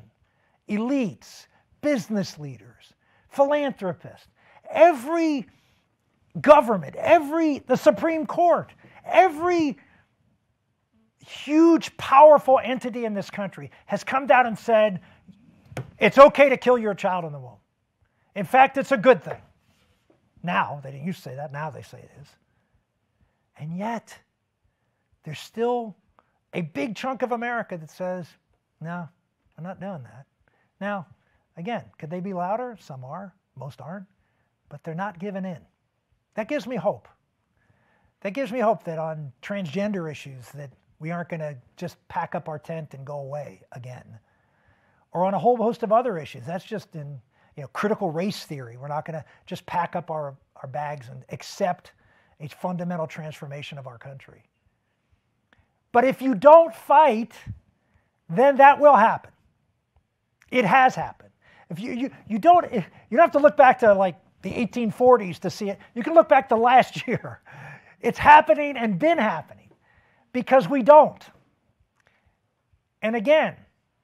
elites, business leaders, philanthropists, every government, every, the Supreme Court, every huge, powerful entity in this country has come down and said, it's okay to kill your child in the womb. In fact, it's a good thing. Now, they didn't used to say that, now they say it is. And yet, there's still a big chunk of America that says, no, I'm not doing that. Now, again, could they be louder? Some are, most aren't, but they're not giving in. That gives me hope. That gives me hope that on transgender issues that we aren't going to just pack up our tent and go away again. Or on a whole host of other issues. That's just in you know, critical race theory. We're not going to just pack up our, our bags and accept a fundamental transformation of our country. But if you don't fight, then that will happen. It has happened. If you, you, you don't, you don't have to look back to like the eighteen forties to see it. You can look back to last year. It's happening and been happening because we don't. And again,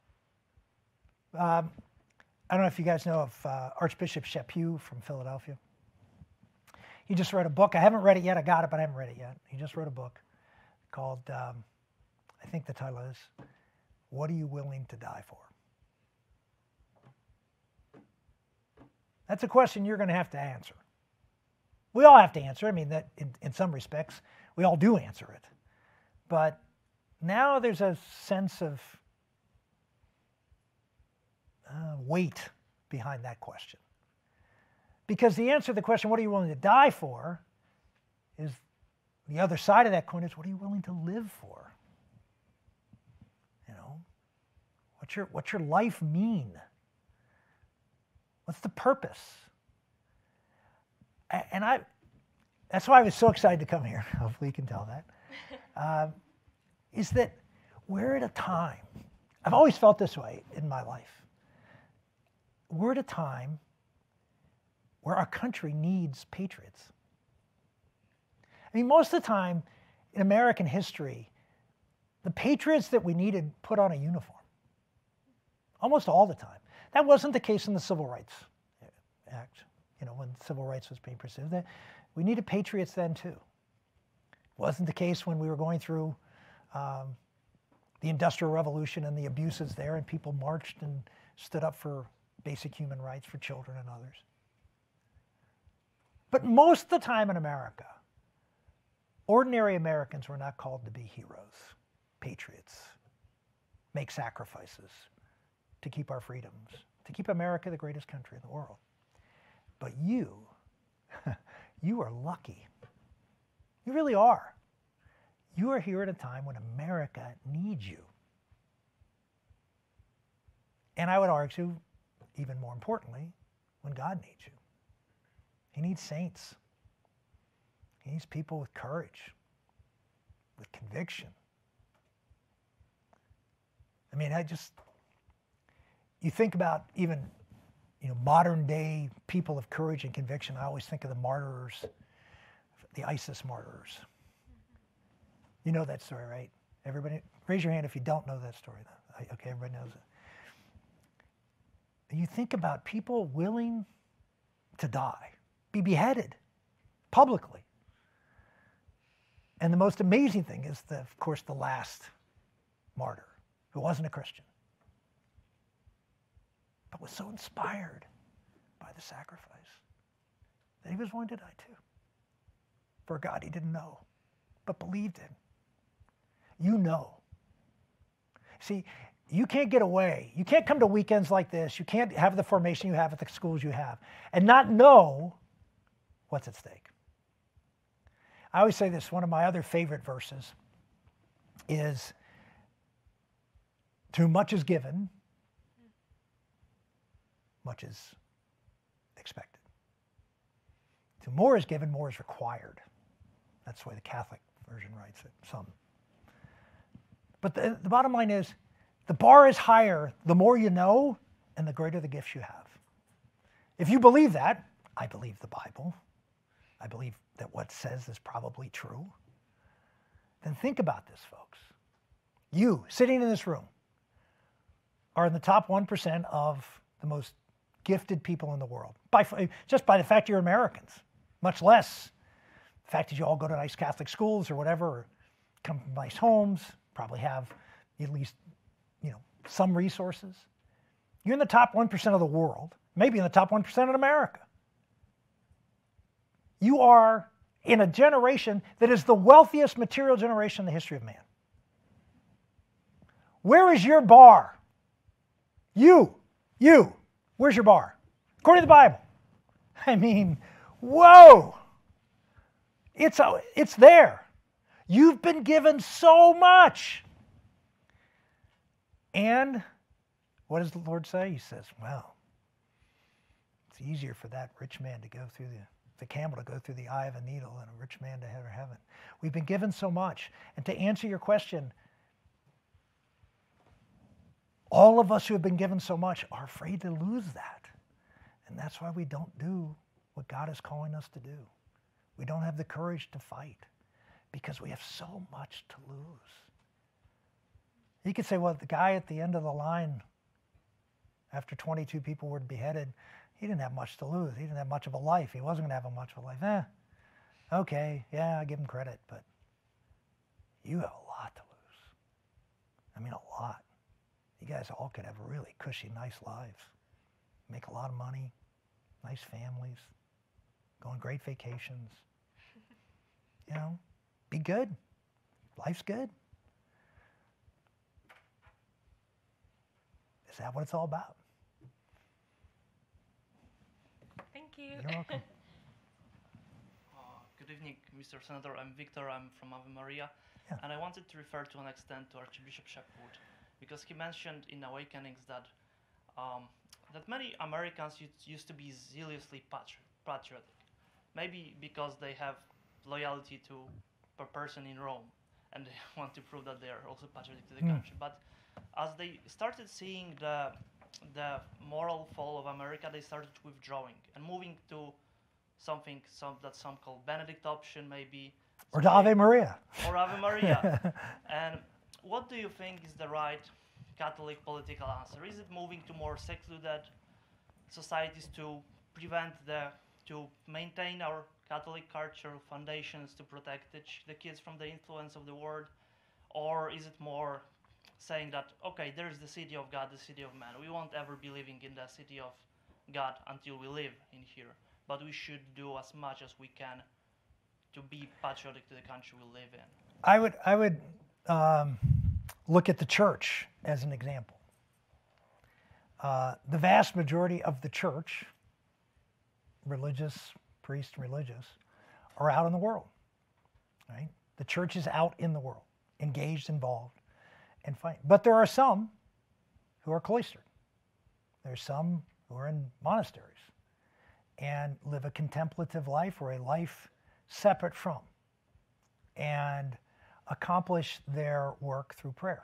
um, I don't know if you guys know of uh, Archbishop Chaput from Philadelphia. He just wrote a book. I haven't read it yet. I got it, but I haven't read it yet. He just wrote a book called, um, I think the title is, What Are You Willing to Die For? That's a question you're going to have to answer. We all have to answer. I mean, that in, in some respects, we all do answer it. But now there's a sense of uh, weight behind that question. Because the answer to the question, what are you willing to die for, is the other side of that coin is, what are you willing to live for? You know, what's your, what's your life mean? What's the purpose? And I, that's why I was so excited to come here. Hopefully you can tell that. Uh, is that we're at a time, I've always felt this way in my life. We're at a time where our country needs patriots. I mean, most of the time in American history, the patriots that we needed put on a uniform. Almost all the time. That wasn't the case in the Civil Rights Act, you know, when civil rights was being pursued. We needed patriots then too. Wasn't the case when we were going through um, the Industrial Revolution and the abuses there, and people marched and stood up for basic human rights for children and others. But most of the time in America, ordinary Americans were not called to be heroes, patriots, make sacrifices to keep our freedoms, to keep America the greatest country in the world. But you, you are lucky. You really are. You are here at a time when America needs you. And I would argue, even more importantly, when God needs you. He needs saints. He needs people with courage, with conviction. I mean, I just, you think about even, you know, modern day people of courage and conviction. I always think of the martyrs, the ISIS martyrs. You know that story, right? Everybody, raise your hand if you don't know that story. Okay, everybody knows it. You think about people willing to die, be beheaded publicly. And the most amazing thing is, the, of course, the last martyr, who wasn't a Christian, but was so inspired by the sacrifice that he was willing to die too, for a God he didn't know, but believed in. You know. See, you can't get away. You can't come to weekends like this. You can't have the formation you have at the schools you have and not know what's at stake. I always say this, one of my other favorite verses is, to whom much is given, much is expected. To more is given, more is required. That's the way the Catholic version writes it, some. But the, the bottom line is, the bar is higher the more you know and the greater the gifts you have. If you believe that, I believe the Bible, I believe that what it says is probably true, then think about this, folks. You, sitting in this room, are in the top one percent of the most gifted people in the world, by, just by the fact you're Americans, much less the fact that you all go to nice Catholic schools or whatever, or come from nice homes, probably have at least, you know, some resources. You're in the top one percent of the world, maybe in the top one percent in America. You are in a generation that is the wealthiest material generation in the history of man. Where is your bar? You, you, where's your bar? According to the Bible. I mean, whoa! It's, a, it's there. You've been given so much. And what does the Lord say? He says, well, it's easier for that rich man to go through the, the camel to go through the eye of a needle than a rich man to enter heaven. We've been given so much. And to answer your question, all of us who have been given so much are afraid to lose that. And that's why we don't do what God is calling us to do. We don't have the courage to fight because we have so much to lose. You could say, well, the guy at the end of the line, after twenty-two people were beheaded, he didn't have much to lose. He didn't have much of a life. He wasn't going to have much of a life. Eh, okay, yeah, I give him credit, but you have a lot to lose. I mean, a lot. You guys all could have really cushy, nice lives. Make a lot of money, nice families, go on great vacations. You know, be good. Life's good. Is that what it's all about? Thank you. You're welcome. Uh, good evening, Mister Senator. I'm Victor. I'm from Ave Maria. Yeah. And I wanted to refer to an extent to Archbishop Shepwood, because he mentioned in Awakenings that um, that many Americans used, used to be zealously patri- patriotic, maybe because they have loyalty to a person in Rome, and they want to prove that they are also patriotic to the Mm. country. But as they started seeing the the moral fall of America, they started withdrawing and moving to something some, that some call Benedict option, maybe. Or to Ave Maria. Or Ave Maria. And what do you think is the right Catholic political answer? Is it moving to more secluded societies to prevent the, to maintain our Catholic cultural foundations, to protect the, ch- the kids from the influence of the world? Or is it more saying that, okay, there's the city of God, the city of man. We won't ever be living in the city of God until we live in here. But we should do as much as we can to be patriotic to the country we live in. I would, I would um, look at the church as an example. Uh, the vast majority of the church, religious, priests, religious, are out in the world, right? The church is out in the world, engaged, involved, and fighting. But there are some who are cloistered. There's some who are in monasteries and live a contemplative life or a life separate from, and accomplish their work through prayer.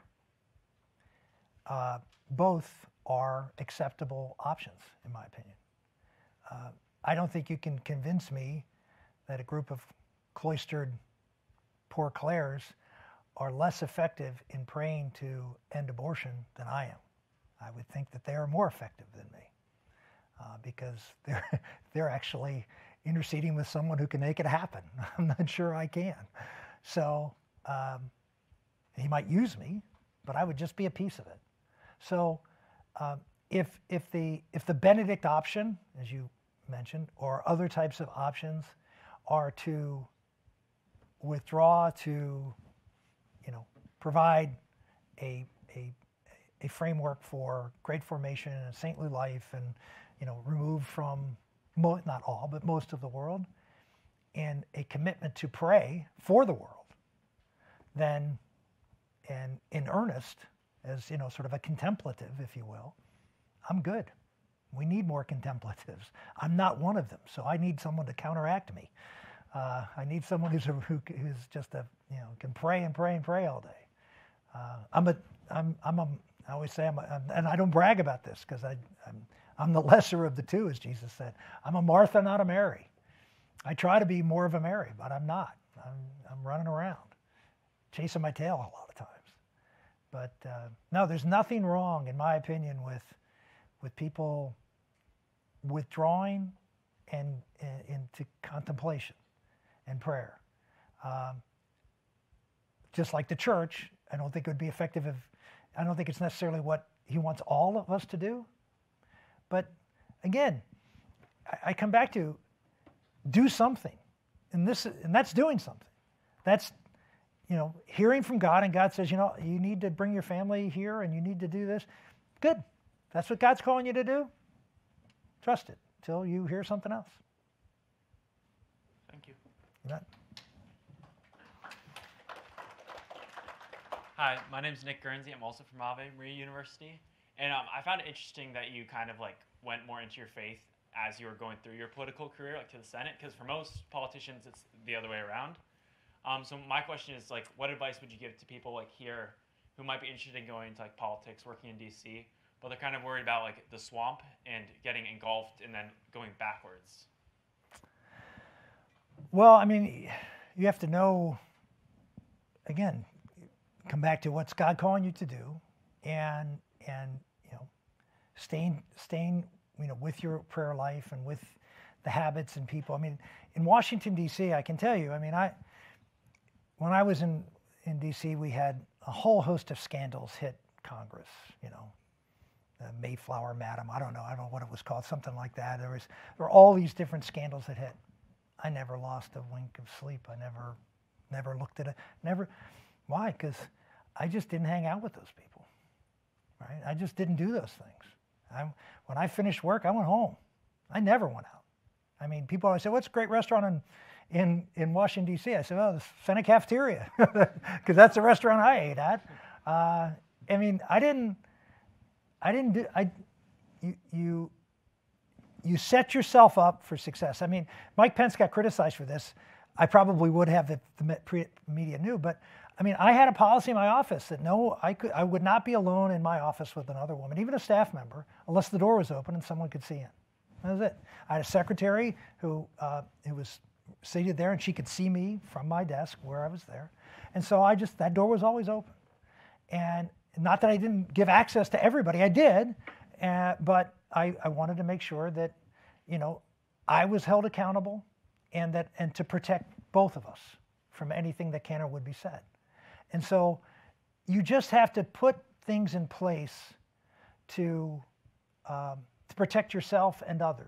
Uh, both are acceptable options, in my opinion. Uh, I don't think you can convince me that a group of cloistered poor Clares are less effective in praying to end abortion than I am. I would think that they are more effective than me uh, because they're, they're actually interceding with someone who can make it happen. I'm not sure I can. So um, he might use me, but I would just be a piece of it. So um, if, if, the, if the Benedict option, as you mentioned, or other types of options are to withdraw, to you know, provide a, a, a framework for great formation and a saintly life and, you know, remove from, mo- not all, but most of the world, and a commitment to pray for the world, then, and in earnest, as, you know, sort of a contemplative, if you will, I'm good. We need more contemplatives. I'm not one of them, so I need someone to counteract me. Uh, I need someone who's, a, who, who's just a, you know, can pray and pray and pray all day. Uh, I'm a, I'm, I'm a, I always say, I'm, a, I'm and I don't brag about this because I, I'm, I'm the lesser of the two, as Jesus said. I'm a Martha, not a Mary. I try to be more of a Mary, but I'm not. I'm, I'm running around, chasing my tail a lot of times. But uh, no, there's nothing wrong, in my opinion, with, with people withdrawing and, and into contemplation and prayer. Um, just like the church, I don't think it would be effective if, I don't think it's necessarily what he wants all of us to do. But again, I, I come back to do something. And this, and that's doing something. That's, you know, hearing from God, and God says, you know, you need to bring your family here and you need to do this. Good. That's what God's calling you to do. Trust it till you hear something else. Thank you. You bet. Hi, my name is Nick Guernsey. I'm also from Ave Maria University. And um, I found it interesting that you kind of like went more into your faith as you were going through your political career, like to the Senate, because for most politicians, it's the other way around. Um, so my question is, like, what advice would you give to people like here who might be interested in going into like politics, working in D C, but they're kind of worried about like the swamp and getting engulfed and then going backwards? Well, I mean, you have to know, again, come back to what's God calling you to do, and and you know, staying staying you know with your prayer life and with the habits and people. I mean, in Washington D C, I can tell you. I mean, I when I was in in D C, we had a whole host of scandals hit Congress. You know, the Mayflower Madam. I don't know. I don't know what it was called. Something like that. There was there were all these different scandals that hit. I never lost a wink of sleep. I never never looked at it. Never. Why? Because I just didn't hang out with those people, right? I just didn't do those things. I, when I finished work, I went home. I never went out. I mean, people always say, what's a great restaurant in, in, in Washington, D C? I said, oh, the Senate cafeteria, because that's the restaurant I ate at. Uh, I mean, I didn't, I didn't do, I, you, you, you set yourself up for success. I mean, Mike Pence got criticized for this. I probably would have if the media knew, but I mean, I had a policy in my office that no, I could, I would not be alone in my office with another woman, even a staff member, unless the door was open and someone could see in. That was it. I had a secretary who, uh, who was seated there, and she could see me from my desk where I was there. And so I just, that door was always open. And not that I didn't give access to everybody, I did, uh, but I, I wanted to make sure that, you know, I was held accountable, and that, and to protect both of us from anything that can or would be said. And so you just have to put things in place to, um, to protect yourself and others.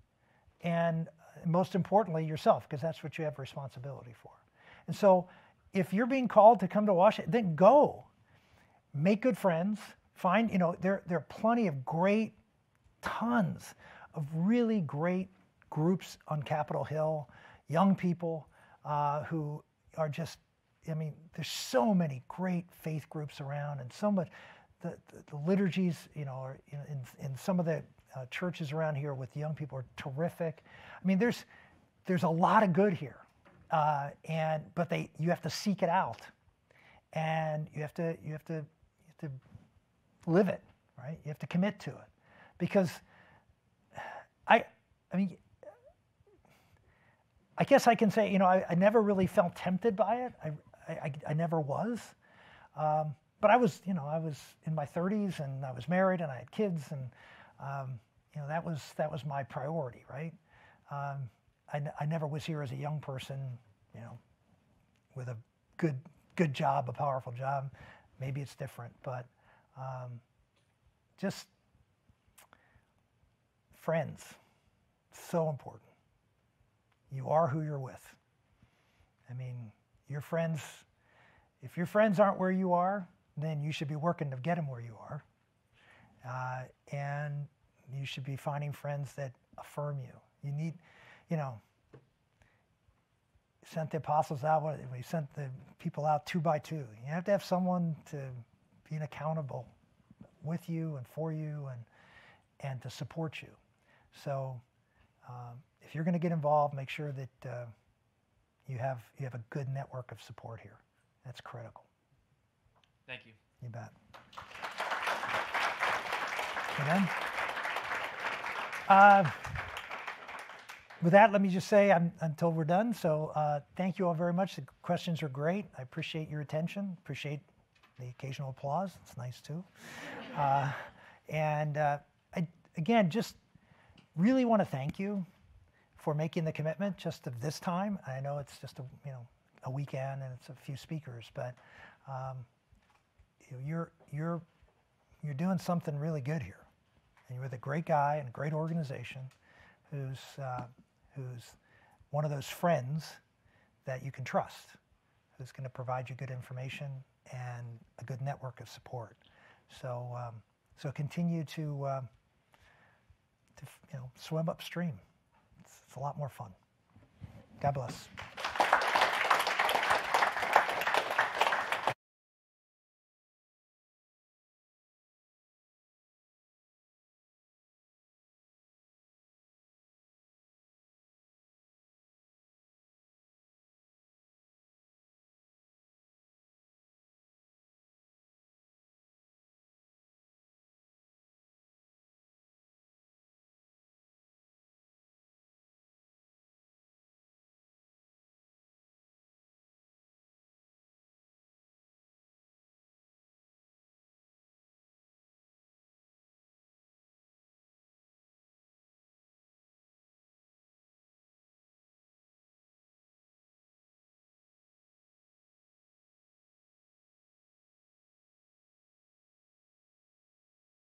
And most importantly, yourself, because that's what you have responsibility for. And so if you're being called to come to Washington, then go. Make good friends. Find, you know, there, there are plenty of great, tons of really great groups on Capitol Hill, young people uh, who are just, I mean, there's so many great faith groups around, and so much, the, the, the liturgies, you know, are, you know, in, in some of the uh, churches around here with young people are terrific. I mean, there's, there's a lot of good here, uh, and, but they, you have to seek it out, and you have to, you have to, you have to live it, right? You have to commit to it, because I, I mean, I guess I can say, you know, I, I never really felt tempted by it. I, I, I never was. Um, but I was, you know, I was in my thirties, and I was married, and I had kids, and, um, you know, that was, that was my priority, right? Um, I, I never was here as a young person, you know, with a good, good job, a powerful job. Maybe it's different, but um, just friends, so important. You are who you're with. I mean, your friends, if your friends aren't where you are, then you should be working to get them where you are. Uh, and you should be finding friends that affirm you. You need, you know, sent the apostles out, we sent the people out two by two. You have to have someone to be accountable with you and for you, and, and to support you. So um, if you're going to get involved, make sure that uh, you have you have a good network of support here. That's critical. Thank you. You bet. Amen. Uh, with that, let me just say I'm, until we're done. So uh, thank you all very much. The questions are great. I appreciate your attention. Appreciate the occasional applause. It's nice too. Uh, and uh, I, again, just really want to thank you for making the commitment just of this time. I know it's just a, you know, a weekend and it's a few speakers, but um, you know, you're, you're, you're doing something really good here. And you're with a great guy and a great organization who's, uh, who's one of those friends that you can trust, who's going to provide you good information and a good network of support. So, um, so continue to, uh, to, you know, swim upstream. It's, it's a lot more fun. God bless.